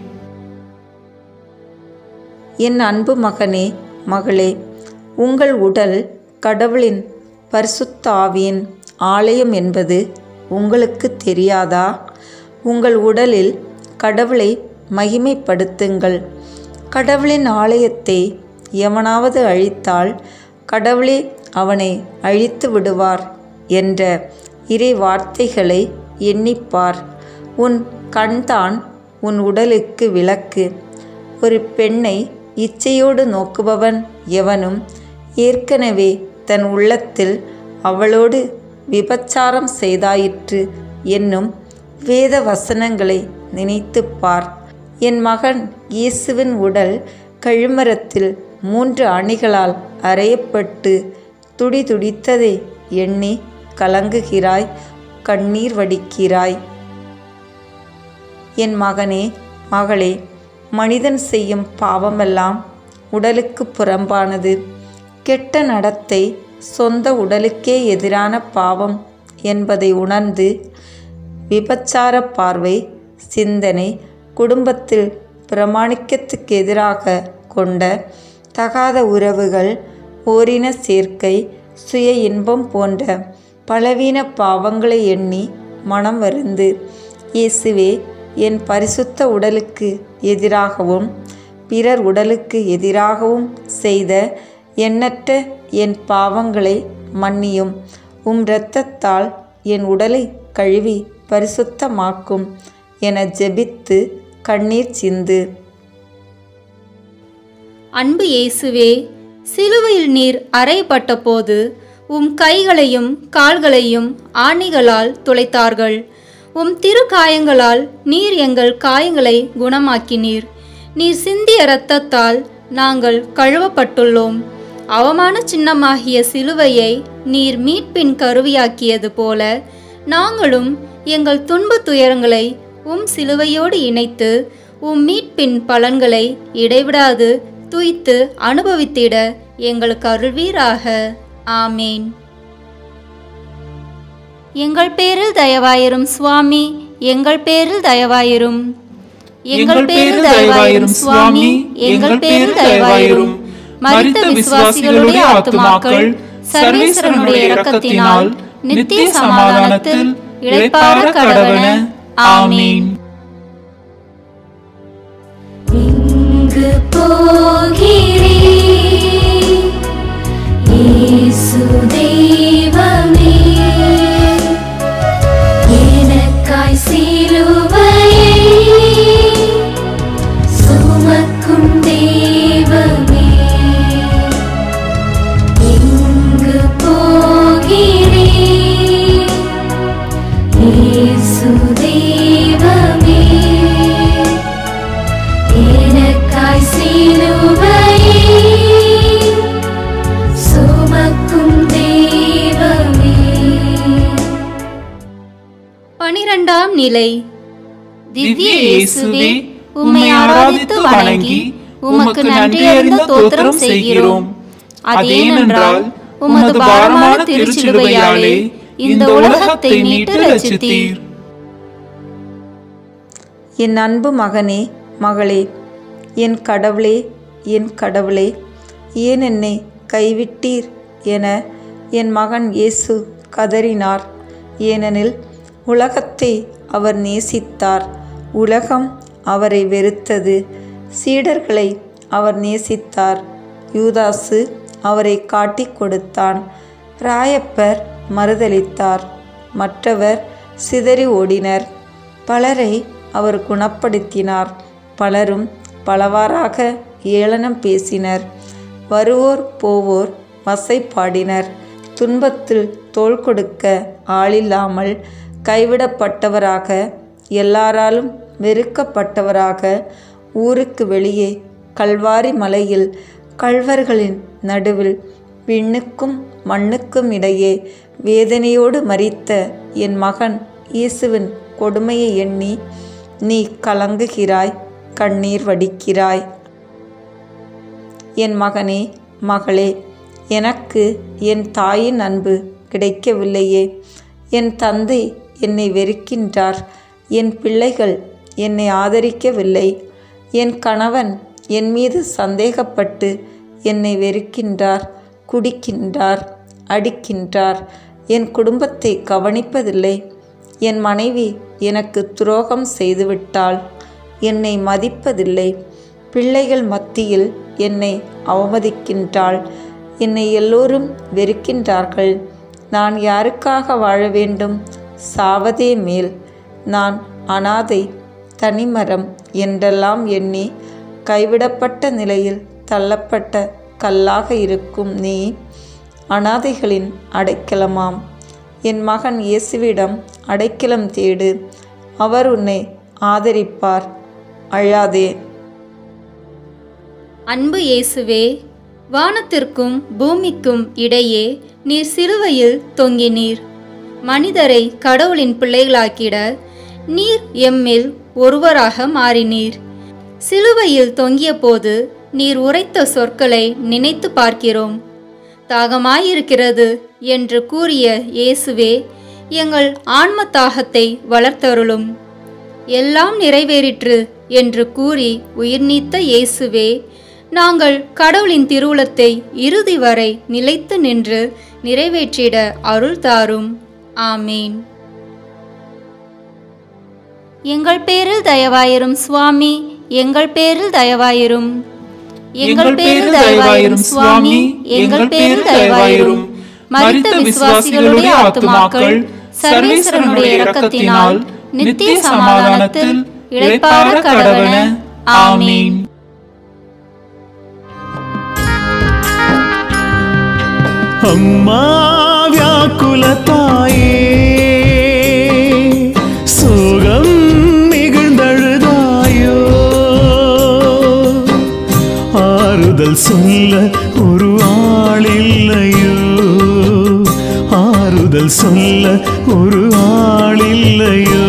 என் அன்பு மகனே, மகளே, உங்கள் உடல் கடவுளின் பரிசுத்த ஆவியின் ஆலயம் என்பது உங்களுக்கு தெரியாதா? உங்கள் உடலில் கடவுளை மகிமைப்படுத்துங்கள். கடவுளின் ஆலயத்தை எவனாவது அழித்தால் கடவுளே அவனை அழித்து விடுவார் என்ற இறை வார்த்தைகளை எண்ணிப்பார். உன் கண்தான் உன் உடலுக்கு விளக்கு. ஒரு பெண்ணை இச்சையோடு நோக்குபவன் எவனும் ஏற்கனவே தன் உள்ளத்தில் அவளோடு விபச்சாரம் செய்தாயிற்று என்னும் வேத வசனங்களை நினைத்துப்பார். என் மகன் இயேசுவின் உடல் கழுமரத்தில் 3 அணிகளால் அறையப்பட்டு துடிதுடித்ததை எண்ணி கலங்குகிறாய், கண்ணீர் வடிக்கிறாய். என் மகனே, மகளே, மனிதன் செய்யும் பாவமெல்லாம் உடலுக்கு புறம்பானது. கெட்ட நடத்தை சொந்த உடலுக்கே எதிரான பாவம் என்பதை உணர்ந்து விபச்சார பார்வை, சிந்தனை, குடும்பத்தில் பிரமாணிக்கத்துக்கு எதிராக கொண்ட தகாத உறவுகள், ஓரின சேர்க்கை, சுய இன்பம் போன்ற பலவீன பாவங்களை எண்ணி மனம் வருந்து இயேசுவே என் பரிசுத்த உடலுக்கு எதிராகவும் பிறர் உடலுக்கு எதிராகவும் செய்த எண்ணற்ற என் பாவங்களை மன்னியும். உம் இரத்தத்தால் என் உடலை கழுவி பரிசுத்தமாக்கும் என ஜெபித்து கண்ணீர் சிந்து. அன்பு இயேசுவே, சிலுவையில் நீர் அறையப்பட்ட போது உம் கைகளையும் கால்களையும் ஆணிகளால் துளைத்தார்கள். உம் திருக்காயங்களால் நீர் எங்கள் காயங்களை குணமாக்கினீர். நீர் சிந்திய இரத்தத்தால் நாங்கள் கழுவப்பட்டுள்ளோம். அவமான சின்னமாகிய சிலுவையை நீர் மீட்பின் கருவியாக்கியது போல நாங்களும் எங்கள் துன்ப துயரங்களை உம் சிலுவையோடு இணைத்து உம் மீட்பின் பலன்களை இடைவிடாது துய்த்து அனுபவித்திட எங்களுக்கு அருள்வீராக. ஆமேன். எங்கள் பேரில் தயவாயிரும் சுவாமி, எங்கள் பேரில் தயவாயிரும். எங்கள் பேரில் தயவாயிரும் சுவாமி, எங்கள் பேரில் தயவாயிரும். மரித்த விசுவாசிகளுடைய ஆத்துமாக்கள் சர்வேஸ்வரனுடைய இரக்கத்தினால் நித்திய சமாதானத்தில் இளைப்பாற கடவன. ஆமீன். இங்கு போகிறேன் இயேசு தெய்வமே, எனக்காய் சிலுவையை சுமக்கும் தெய்வமே. இங்கு போகிறேன் இயேசு தெய்வமே, எனக்காய் சிலுவையை சுமக்கும் தெய்வமே. 12ஆம் நிலை. திவ்ய இயேசுவே, உம்மை ஆராதித்து வணங்கி உமக்கு நன்றியறிந்த தோத்திரம் செய்கிறோம். அதேனென்றால் உமது பாரமான திருச்சிலுவையாலே இந்த உலகத்தை மீட்டு ரட்சித்தீர். என் அன்பு மகனே, மகளே, என் கடவுளே, என் கடவுளே, ஏன் என்னை கைவிட்டீர் என என் மகன் இயேசு கதறினார். ஏனெனில் உலகத்தை அவர் நேசித்தார், உலகம் அவரை வெறுத்தது. சீடர்களை அவர் நேசித்தார், யூதாசு அவரை காட்டிக் கொடுத்தான். ராயப்பர் மறுதலித்தார், மற்றவர் சிதறி ஓடினர். பலரை அவர் குணப்படுத்தினார், பலரும் பலவாறாக ஏளனம் பேசினர். வருவோர் போவோர் வசைப்பாடினர். துன்பத்தில் தோள் கொடுக்க ஆளில்லாமல் கைவிடப்பட்டவராக, எல்லாராலும் வெறுக்கப்பட்டவராக, ஊருக்கு வெளியே கல்வாரி மலையில் கள்வர்களின் நடுவில் விண்ணுக்கும் மண்ணுக்கும் இடையே வேதனையோடு மரித்த என் மகன் இயேசுவின் கொடுமையை எண்ணி நீ கலங்குகிறாய், கண்ணீர் வடிக்கிறாய். என் மகனே, மகளே, எனக்கு என் தாயின் அன்பு கிடைக்கவில்லையே. என் தந்தை என்னை வெறுக்கின்றார். என் பிள்ளைகள் என்னை ஆதரிக்கவில்லை. என் கணவன் என் மீது சந்தேகப்பட்டு என்னை வெறுக்கின்றார், குடிக்கின்றார், அடிக்கின்றார். என் குடும்பத்தை கவனிப்பதில்லை. என் மனைவி எனக்கு துரோகம் செய்துவிட்டாள். என்னை மதிப்பதில்லை. பிள்ளைகள் மத்தியில் என்னை அவமதிக்கின்றாள். என்னை எல்லோரும் வெறுக்கின்றார்கள். நான் யாருக்காக வாழ வேண்டும்? சாவதே மேல். நான் அனாதை, தனிமரம் என்றெல்லாம் எண்ணி கைவிடப்பட்ட நிலையில் தள்ளப்பட்ட கல்லாக இருக்கும் நீ அனாதைகளின் அடைக்கலமாம். என் மகன் இயேசுவிடம் அடைக்கலம் தேடு. அவர் உன்னை ஆதரிப்பார். அழாதே. அன்பு இயேசுவே, வானத்திற்கும் பூமிக்கும் இடையே நீர் சிலுவையில் தொங்கினீர். மனிதரை கடவுளின் பிள்ளைகளாக்கிட நீர் எம்மில் ஒருவராக மாறினீர். சிலுவையில் தொங்கிய போது நீர் உரைத்த சொற்களை நினைத்து பார்க்கிறோம். தாகமாயிருக்கிறது என்று கூறிய இயேசுவே, எங்கள் ஆன்ம தாகத்தை வளர்த்தருளும். எல்லாம் நிறைவேறிற்று என்று கூறி உயிர் நீத்த இயேசுவே, நாங்கள் கடவுளின் திருவுளத்தை இறுதி வரை நிலைத்து நின்று நிறைவேற்றிட அருள் தாரும். ஆமீன். எங்கள் பேரில் தயவாயிரும் சுவாமி, எங்கள் பேரில் தயவாயிரும். எங்கள் பேரில் தயவாயிரும் சுவாமி, எங்கள் பேரில் தயவாயிரும். மரித்த விசுவாசிகளுடைய ஆத்துமாக்கள் சர்வேஸ்வரனுடைய இரக்கத்தினால் நித்திய சமாதானத்தில் இளைப்பாற கடவன. ஆமீன். அம்மா வியாக்குல தாயே, சோகம் மிகுந்தழுதாயோ, ஆறுதல் சொல்ல ஒரு ஆளில்லையோ, ஆறுதல் சொல்ல ஒரு ஆளில்லையோ,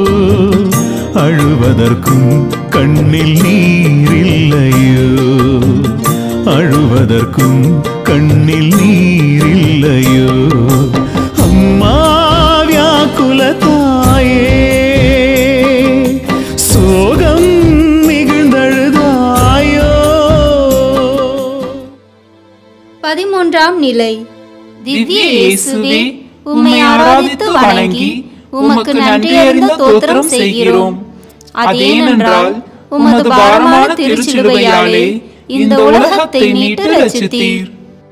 அழுவதற்கும் கண்ணில் நீரில்லையோ, அழுவதற்கும் கண்ணில் நீரில்லையோ. அம்மா வியாக்குல தாயே, சோகம் மிகுந்தழுதாயோ. 13ஆம் நிலை. திவ்ய இயேசுவே, உம்மை ஆராதித்து வணங்கி உமக்கு நன்றியறிந்த தோத்திரம் செய்கிறோம். அதேனென்றால் உமது பாரமான திருச்சிலுவையாலே இந்த உலகத்தை மீட்டு ரட்சித்தீர்.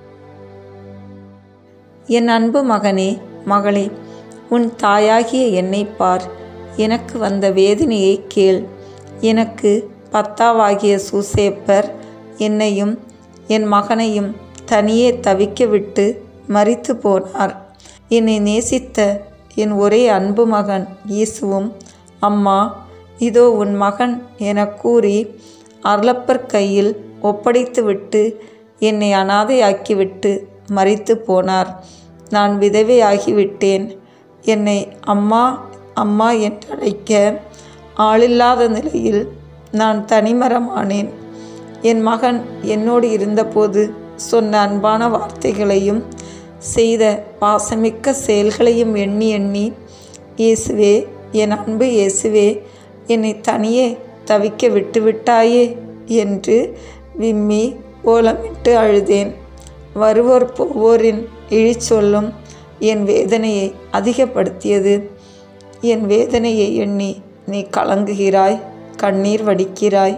என் அன்பு மகனே, மகளே, உன் தாயாகிய என்னை பார். எனக்கு வந்த வேதனையை கேள். எனக்கு பத்தாவாகிய சூசேப்பர் என்னையும் என் மகனையும் தனியே தவிக்க விட்டு மரித்து போனார். என்னை நேசித்த என் ஒரே அன்பு மகன் இயேசுவும், அம்மா இதோ உன் மகன் என கூறி அருளப்பர் கையில் ஒப்படைத்துவிட்டு என்னை அனாதையாக்கிவிட்டு மரித்து போனார். நான் விதவையாகிவிட்டேன். என்னை அம்மா அம்மா என்றழைக்க ஆளில்லாத நிலையில் நான் தனிமரமானேன். என் மகன் என்னோடு இருந்தபோது சொன்ன அன்பான வார்த்தைகளையும் செய்த பாசமிக்க செயல்களையும் எண்ணி எண்ணி, இயேசுவே, என் அன்பு இயேசுவே, என்னை தனியே தவிக்க விட்டுவிட்டாயே என்று விம்மி ஓலமிட்டு அழுதேன். வருவோர் போவோரின் இழிச்சொல்லும் என் வேதனையை அதிகப்படுத்தியது. என் வேதனையை எண்ணி நீ கலங்குகிறாய், கண்ணீர் வடிக்கிறாய்.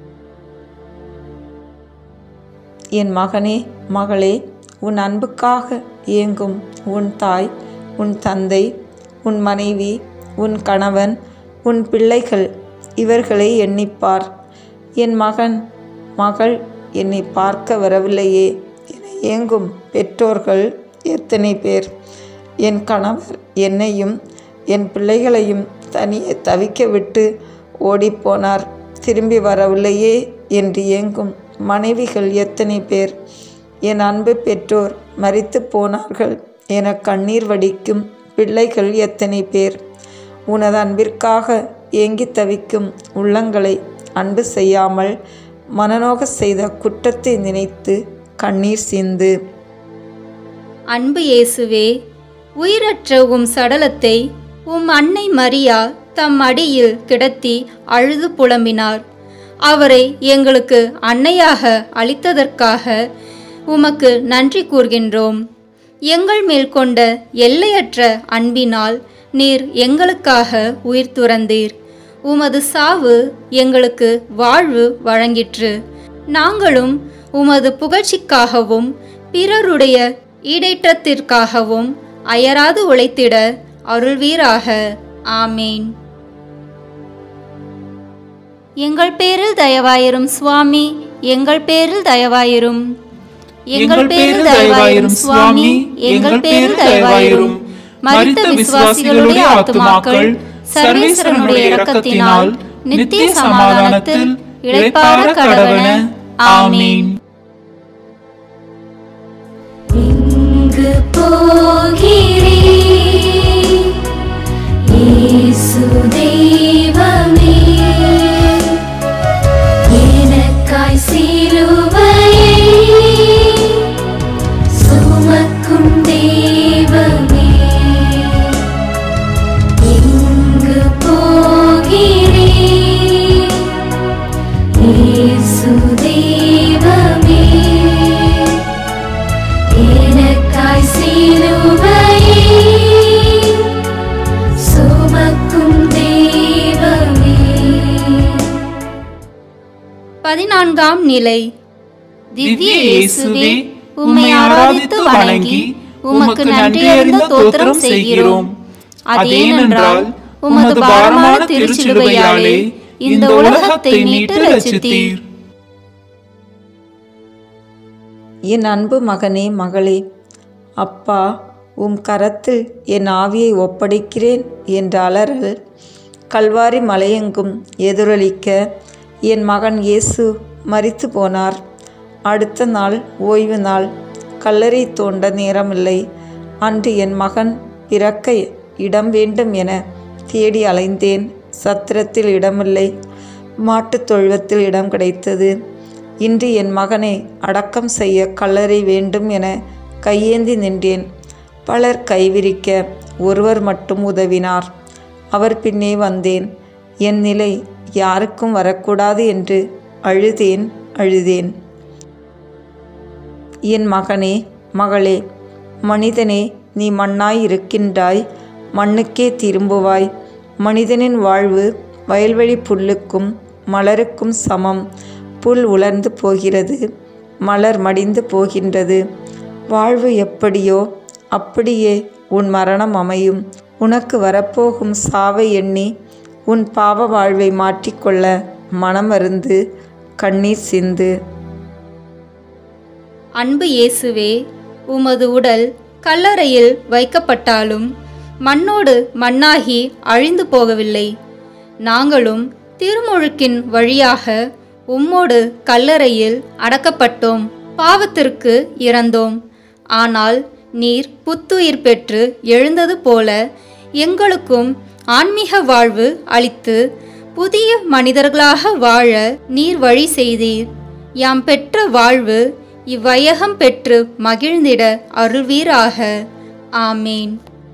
என் மகனே, மகளே, உன் அன்புக்காக ஏங்கும் உன் தாய், உன் தந்தை, உன் மனைவி, உன் கணவன், உன் பிள்ளைகள் இவர்களை எண்ணிப்பார். என் மகன், மகள் என்னை பார்க்க வரவில்லையே என ஏங்கும் பெற்றோர்கள் எத்தனை பேர்? என் கணவர் என்னையும் என் பிள்ளைகளையும் தனியே தவிக்க விட்டு ஓடிப்போனார், திரும்பி வரவில்லையே என்று ஏங்கும் மனைவிகள் எத்தனை பேர்? என் அன்பு பெற்றோர் மரித்து போனார்கள் என கண்ணீர் வடிக்கும் பிள்ளைகள் எத்தனை பேர்? உனது அன்பிற்காக ஏங்கி தவிக்கும் உள்ளங்களை அன்பு செய்யாமல் மனநோக செய்த குற்றத்தை நினைத்து கண்ணீர் சிந்து. அன்பு இயேசுவே, உயிரற்ற உம் சடலத்தை உம் அன்னை மரியா தம் அடியில் கிடத்தி அழுது புலம்பினார். அவரை எங்களுக்கு அன்னையாக அளித்ததற்காக உமக்கு நன்றி கூர்கின்றோம். எங்கள் மேல் கொண்ட எல்லையற்ற அன்பினால் நீர் எங்களுக்காக உயிர் துறந்தீர். உமது சாவு எங்களுக்கு வாழ்வு வழங்கிற்று. நாங்களும் உமது புகழ்ச்சிக்காகவும் பிறருடைய ஈடேற்றத்திற்காகவும் அயராது உழைத்திட அருள்வீராக. ஆமேன். எங்கள் பேரில் தயவாயிரும் சுவாமி, எங்கள் பேரில் தயவாயிரும். எங்கள் பேரில் தயவாயிரும் சுவாமி, எங்கள் பேரில் தயவாயிரும். மரித்த விசுவாசிகளுடைய ஆத்துமாக்கள் சர்வேஸ்வரனுடைய இரக்கத்தினால் நித்திய சமாதானத்தில் இளைப்பாற கடவன. ஆமீன். எங்கு போகிறீர் இயேசு தெய்வமே, எனக்காய் சிலுவையை சுமக்கும் தெய்வமே. எங்கு போகிறீர் இயேசு தெய்வமே, எனக்காய் சிலுவையை சுமக்கும் தெய்வமே. 14ஆம் நிலை. திவ்ய இயேசுவே, உம்மை ஆராதித்து வணங்கி உமக்கு நன்றியறிந்த தோத்திரம் செய்கிறோம். அதேனென்றால் உமது பாரமான திருச்சிலுவையாலே இந்த உலகத்தை மீட்டு ரட்சித்தீர். என் அன்பு மகனே மகளே, அப்பா உம் கரத்தில் என் ஆவியை ஒப்படைக்கிறேன் என்ற அலறல் கல்வாரி மலையெங்கும் எதிரொலிக்க என் மகன் இயேசு மரித்து போனார். அடுத்த நாள் ஓய்வு நாள். கல்லறை தோண்ட நேரமில்லை. அன்று என் மகன் பிறக்க இடம் வேண்டும் என தேடி அலைந்தேன். சத்திரத்தில் இடமில்லை. மாட்டுத் தொழுவத்தில் இடம் கிடைத்தது. இன்று என் மகனை அடக்கம் செய்ய கல்லறை வேண்டும் என கையேந்தி நின்றேன். பலர் கைவிரிக்க ஒருவர் மட்டும் உதவினார். அவர் பின்னே வந்தேன். என் நிலை யாருக்கும் வரக்கூடாது என்று அழுதேன். என் மகனே மகளே, மனிதனே, நீ மண்ணாய் இருக்கின்றாய், மண்ணுக்கே திரும்புவாய். மனிதனின் வாழ்வு வயல்வெளி புல்லுக்கும் மலருக்கும் சமம். புல் உலர்ந்து போகிறது, மலர் மடிந்து போகின்றது. வாழ்வு எப்படியோ அப்படியே உன் மரணம் அமையும். உனக்கு வரப்போகும் சாவை எண்ணி உன் பாவ வாழ்வை மாற்றிக்கொள்ள மனமருந்து கண்ணீர் சிந்து. அன்பு இயேசுவே, உமது உடல் கல்லறையில் வைக்கப்பட்டாலும் மண்ணோடு மண்ணாகி அழிந்து போகவில்லை. நாங்களும் திருமுழுக்கின் வழியாக உம்மோடு கல்லறையில் அடக்கப்பட்டோம். பாவத்திற்கு இறந்தோம். ஆனால் நீர் புத்துயிர் பெற்று எழுந்தது போல எங்களுக்கும் ஆன்மீக வாழ்வு அளித்து புதிய மனிதர்களாக வாழ நீர் வழி செய்தீர். யாம் பெற்ற வாழ்வு இவ்வையகம் பெற்று மகிழ்ந்திட அருள்வீராக. ஆமேன்.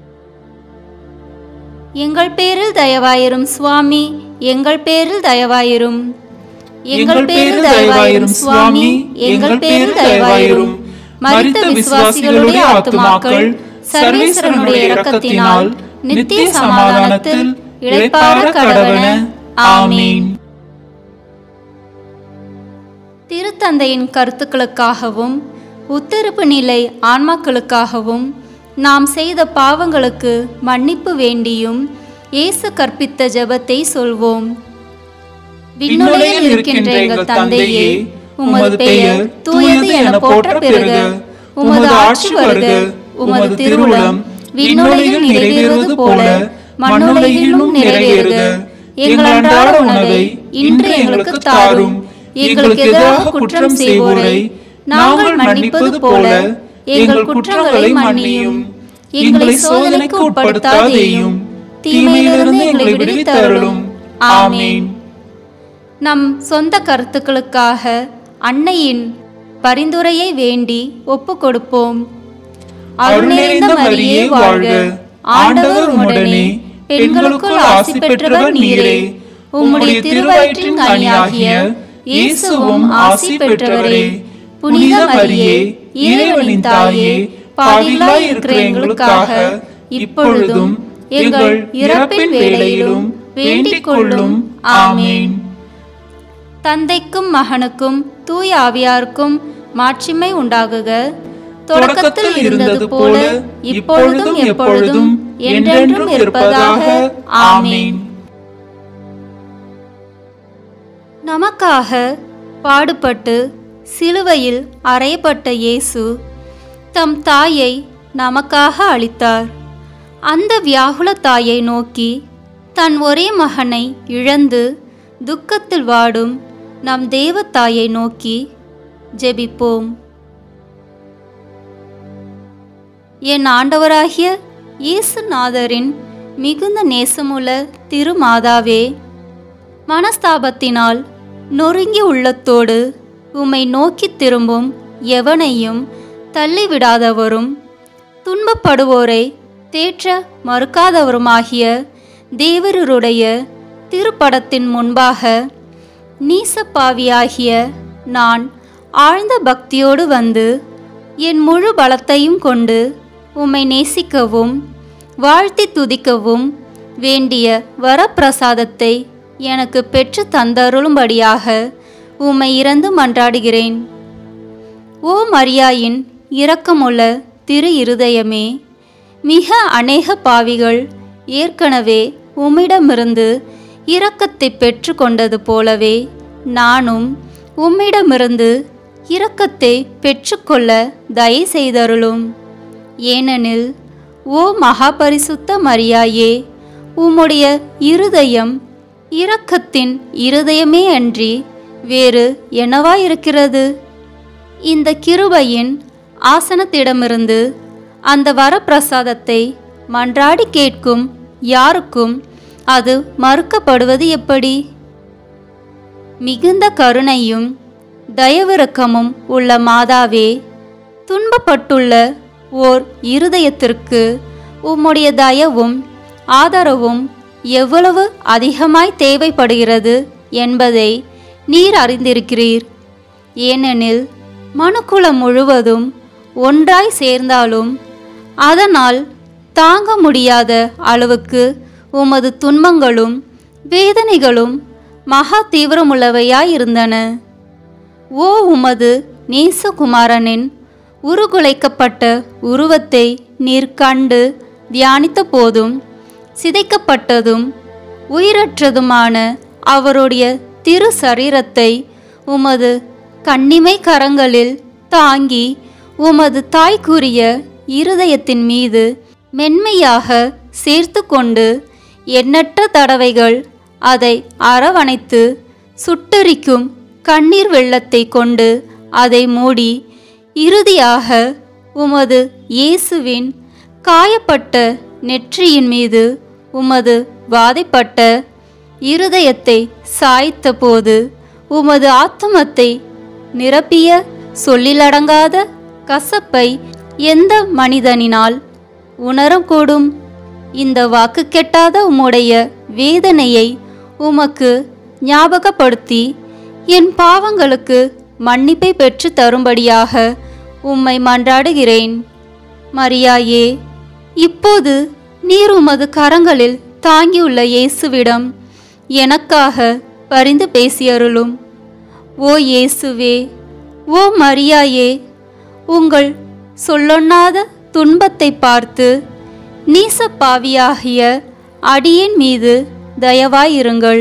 எங்கள் பேரில் தயவாயிரும் சுவாமி, எங்கள் பேரில் தயவாயிரும். எங்கள் பேரில் தயவாயிரும் சுவாமி, எங்கள் பேரில் தயவாயிரும். மரித்த விசுவாசிகளுடைய ஆத்துமாக்கள் சர்வேஸ்வரனுடைய இரக்கத்தினால் நித்திய சமாதானத்தில் இளைப்பாற கடவன. ஆமீன். திருத்தந்தையின் கருத்துக்களுக்காகவும் உத்திருப்பு நிலை ஆன்மாக்களுக்காகவும் நாம் செய்த பாவங்களுக்கு மன்னிப்பு வேண்டியும் இயேசு கற்பித்த ஜெபத்தை சொல்வோம். விண்ணுலகில் இருக்கின்ற எங்கள் தந்தையே, உமது பெயர் தூயது என போற்ற பெறுக. உமது ஆட்சி வருக. உமது திருவுளம் விண்ணுலகில் நிறைவேறுவது போல மண்ணுலகிலும் நிறைவேறுக. எங்கள் அன்றாட உணவை இன்று எங்களுக்கு தாரும். எங்களுக்கு எதிராக குற்றம் செய்வோரை நாங்கள் மன்னிப்பது போல எங்கள் குற்றங்களை மன்னியும். எங்களை சோதனைக்கு உட்படுத்தாதேயும், தீமையிலிருந்து எங்களை விடுவித்தருளும். ஆமேன். நம் சொந்த கருத்துக்களுக்காக அன்னையின் பரிந்துரையை வேண்டி ஒப்பு கொடுப்போம். அருள் நிறைந்த மரியே வாழ்க, ஆண்டவர் உம்முடனே, பெண்களுக்குள் ஆசி பெற்றவர் நீரே. உம்முடைய திருவயிற்றின் கனியாகிய இயேசுவும் ஆசி பெற்றவரே. புனித மரியே, இறைவனின் தாயே, பாவிகளாய் இருக்கிற எங்களுக்காக இப்பொழுதும் எங்கள் இறப்பின் வேளையிலும் வேண்டிக் கொள்ளும். ஆமேன். தந்தைக்கும் மகனுக்கும் தூய ஆவியாருக்கும் மாட்சிமை உண்டாகுக. தொடக்கத்தில் இருந்தது போல இப்பொழுதும் எப்பொழுதும் என்றென்றும் இருப்பதாக. ஆமேன். நமக்காக பாடுபட்டு சிலுவையில் அறையப்பட்ட இயேசு தம் தாயை நமக்காக அளித்தார். அந்த வியாகுல தாயை நோக்கி தன் ஒரே மகனை இழந்து துக்கத்தில் வாடும் நம் தேவ தாயை நோக்கி ஜெபிப்போம். என் ஆண்டவராகிய இயேசுநாதரின் மிகுந்த நேசமுள்ள திருமாதாவே, மனஸ்தாபத்தினால் நொறுங்கி உள்ளத்தோடு உம்மை நோக்கி திரும்பும் எவனையும் தள்ளிவிடாதவரும் துன்பப்படுவோரை தேற்ற மறுக்காதவருமாகிய தேவருடைய திருப்படத்தின் முன்பாக நீசப்பாவியாகிய நான் ஆழ்ந்த பக்தியோடு வந்து என் முழு பலத்தையும் கொண்டு உம்மை நேசிக்கவும் வாழ்த்தி துதிக்கவும் வேண்டிய வரப்பிரசாதத்தை எனக்கு பெற்று தந்தருளும்படியாக உம்மை இறந்து மன்றாடுகிறேன். ஓ மரியாயின் இரக்கமுள்ள திரு இருதயமே, மிக அநேக பாவிகள் ஏற்கனவே உம்மிடமிருந்து இரக்கத்தை பெற்று கொண்டது போலவே நானும் உம்மிடமிருந்து இரக்கத்தை பெற்றுக்கொள்ள தயை செய்தருளும். ஏனெனில் ஓ மகாபரிசுத்த மரியாயே, உம்முடைய இருதயம் இரக்கத்தின் இருதயமே அன்றி வேறு என்னவாயிருக்கிறது? இந்த கிருபையின் ஆசனத்திடமிருந்து அந்த வரப்பிரசாதத்தை மன்றாடி கேட்கும் யாருக்கும் அது மறுக்கப்படுவது எப்படி? மிகுந்த கருணையும் தயவிரக்கமும் உள்ள மாதாவே, துன்பப்பட்டுள்ள ஓர் இருதயத்திற்கு உம்முடைய தயவும் ஆதரவும் எவ்வளவு அதிகமாய் தேவைப்படுகிறது என்பதை நீர் அறிந்திருக்கிறீர். ஏனெனில் மனுக்குலம் முழுவதும் ஒன்றாய் சேர்ந்தாலும் அதனால் தாங்க முடியாத அளவுக்கு உமது துன்பங்களும் வேதனைகளும் மகா தீவிரமுள்ளவையாயிருந்தன. ஓ உமது நேசகுமாரனின் உருகுலைக்கப்பட்ட உருவத்தை நீர் கண்டு தியானித்த போதும் சிதைக்கப்பட்டதும் உயிரற்றதுமான அவருடைய திரு சரீரத்தை உமது கண்ணிமை கரங்களில் தாங்கி உமது தாய்க்குரிய இருதயத்தின் மீது மென்மையாக சேர்த்து கொண்டு எண்ணற்ற தடவைகள் அதை அரவணைத்து சுட்டெரிக்கும் கண்ணீர் வெள்ளத்தை கொண்டு அதை மூடி இறுதியாக உமது இயேசுவின் காயப்பட்ட நெற்றியின் மீது உமது வாதைப்பட்ட இருதயத்தை சாய்த்த போது உமது ஆத்துமத்தை நிரப்பிய சொல்லிலடங்காத கசப்பை எந்த மனிதனினால் உணரக்கூடும்? இந்த வாக்கு கெட்டாத உம்முடைய வேதனையை உமக்கு ஞாபகப்படுத்தி என் பாவங்களுக்கு மன்னிப்பை பெற்று தரும்படியாக உம்மை மன்றாடுகிறேன். மரியாயே, இப்போது நீர் உமது கரங்களில் தாங்கியுள்ள இயேசுவிடம் எனக்காக பரிந்து பேசியருளும். ஓ இயேசுவே, ஓ மரியாயே, உங்கள் சொல்லொண்ணாத துன்பத்தை பார்த்து நீசப்பாவியாகிய அடியேன் மீது தயவாயிருங்கள்.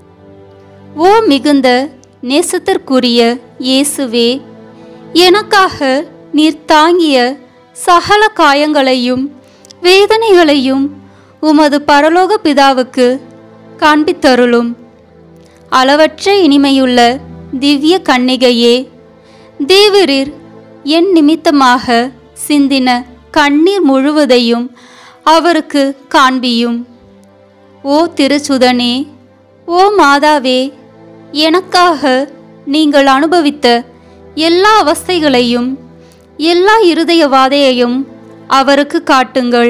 ஓ மிகுந்த நேசத்திற்குரிய இயேசுவே, எனக்காக நீர் தாங்கிய சகல காயங்களையும் வேதனைகளையும் உமது பரலோக பிதாவுக்கு காண்பித்தருளும். அளவற்ற இனிமையுள்ள திவ்ய கன்னிகையே, தேவரீர் என் நிமித்தமாக சிந்தின கண்ணீர் முழுவதையும் அவருக்கு காண்பியும். ஓ திருச்சுதனே, ஓ மாதாவே, எனக்காக நீங்கள் அனுபவித்த எல்லா அவஸ்தைகளையும் எல்லா இருதயவாதையையும் அவருக்கு காட்டுங்கள்.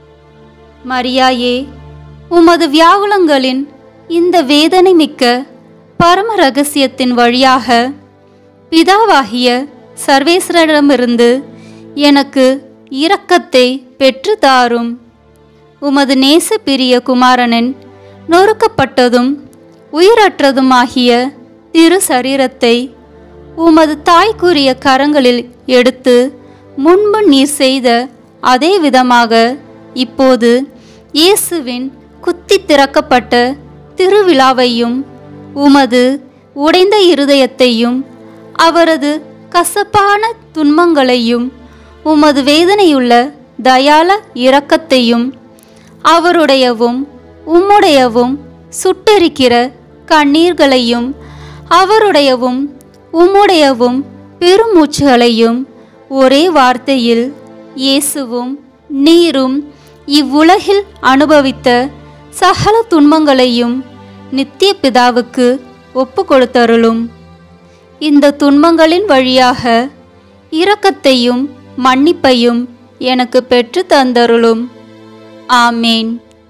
மரியாயே, உமது வியாகுலங்களின் இந்த வேதனை மிக்க பரம ரகசியத்தின் வழியாக பிதாவாகிய சர்வேஸ்வரரிடமிருந்து எனக்கு இரக்கத்தை பெற்று தாரும். உமது நேச பிரிய குமாரனின் நொறுக்கப்பட்டதும் உயிரற்றதுமாகிய திரு சரீரத்தை உமது தாய்க்குரிய கரங்களில் எடுத்து முன்பு நீர் செய்த அதே விதமாக இப்போது இயேசுவின் குத்தி திறக்கப்பட்ட திருவிழாவையும் உமது உடைந்த இருதயத்தையும் அவரது கசப்பான துன்பங்களையும் உமது வேதனையுள்ள தயால இரக்கத்தையும் அவருடையவும் உம்முடையவும் சுட்டெரிக்கிற கண்ணீர்களையும் அவருடையவும் உம்முடையவும் பெருமூச்சுகளையும் ஒரே வார்த்தையில் இயேசுவும் நீரும் இவ்வுலகில் அனுபவித்த சகல துன்பங்களையும் நித்திய பிதாவுக்கு ஒப்பு கொடுத்தருளும். இந்த துன்பங்களின் வழியாக இரக்கத்தையும் மன்னிப்பையும் எனக்கு பெற்று தந்தருளும். ஆமேன்.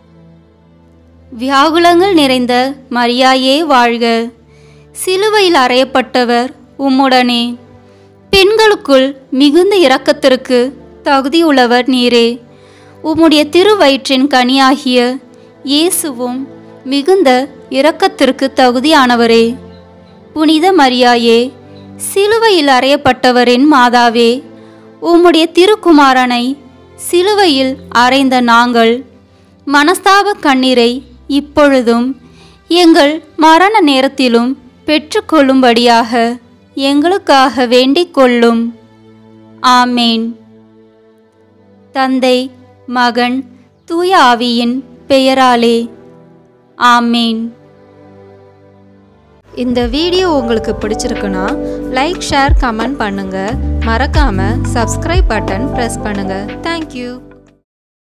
வியாகுலங்கள் நிறைந்த மரியாயே வாழ்க. சிலுவையில் அறையப்பட்டவர் உம்முடனே. பெண்களுக்குள் மிகுந்த இரக்கத்திற்கு தகுதியுள்ளவர் நீரே. உம்முடைய திருவயிற்றின் கனியாகிய இயேசுவும் மிகுந்த இரக்கத்திற்கு தகுதியானவரே. புனித மரியாயே, சிலுவையில் அறையப்பட்டவரின் மாதாவே, உம்முடைய திருக்குமாரனை சிலுவையில் அறைந்த நாங்கள் மனஸ்தாப கண்ணீரை இப்பொழுதும் எங்கள் மரண நேரத்திலும் பெற்றுக்கொள்ளும்படியாக எங்களுக்காக வேண்டிக் கொள்ளும். ஆமேன். தந்தை, மகன், தூய ஆவியின் பெயராலே. ஆமேன். இந்த வீடியோ உங்களுக்கு பிடிச்சிருக்குன்னா லைக், ஷேர், கமெண்ட் பண்ணுங்க. மறக்காம சப்ஸ்கிரைப் பட்டன் பிரஸ் பண்ணுங்க. தேங்க்யூ.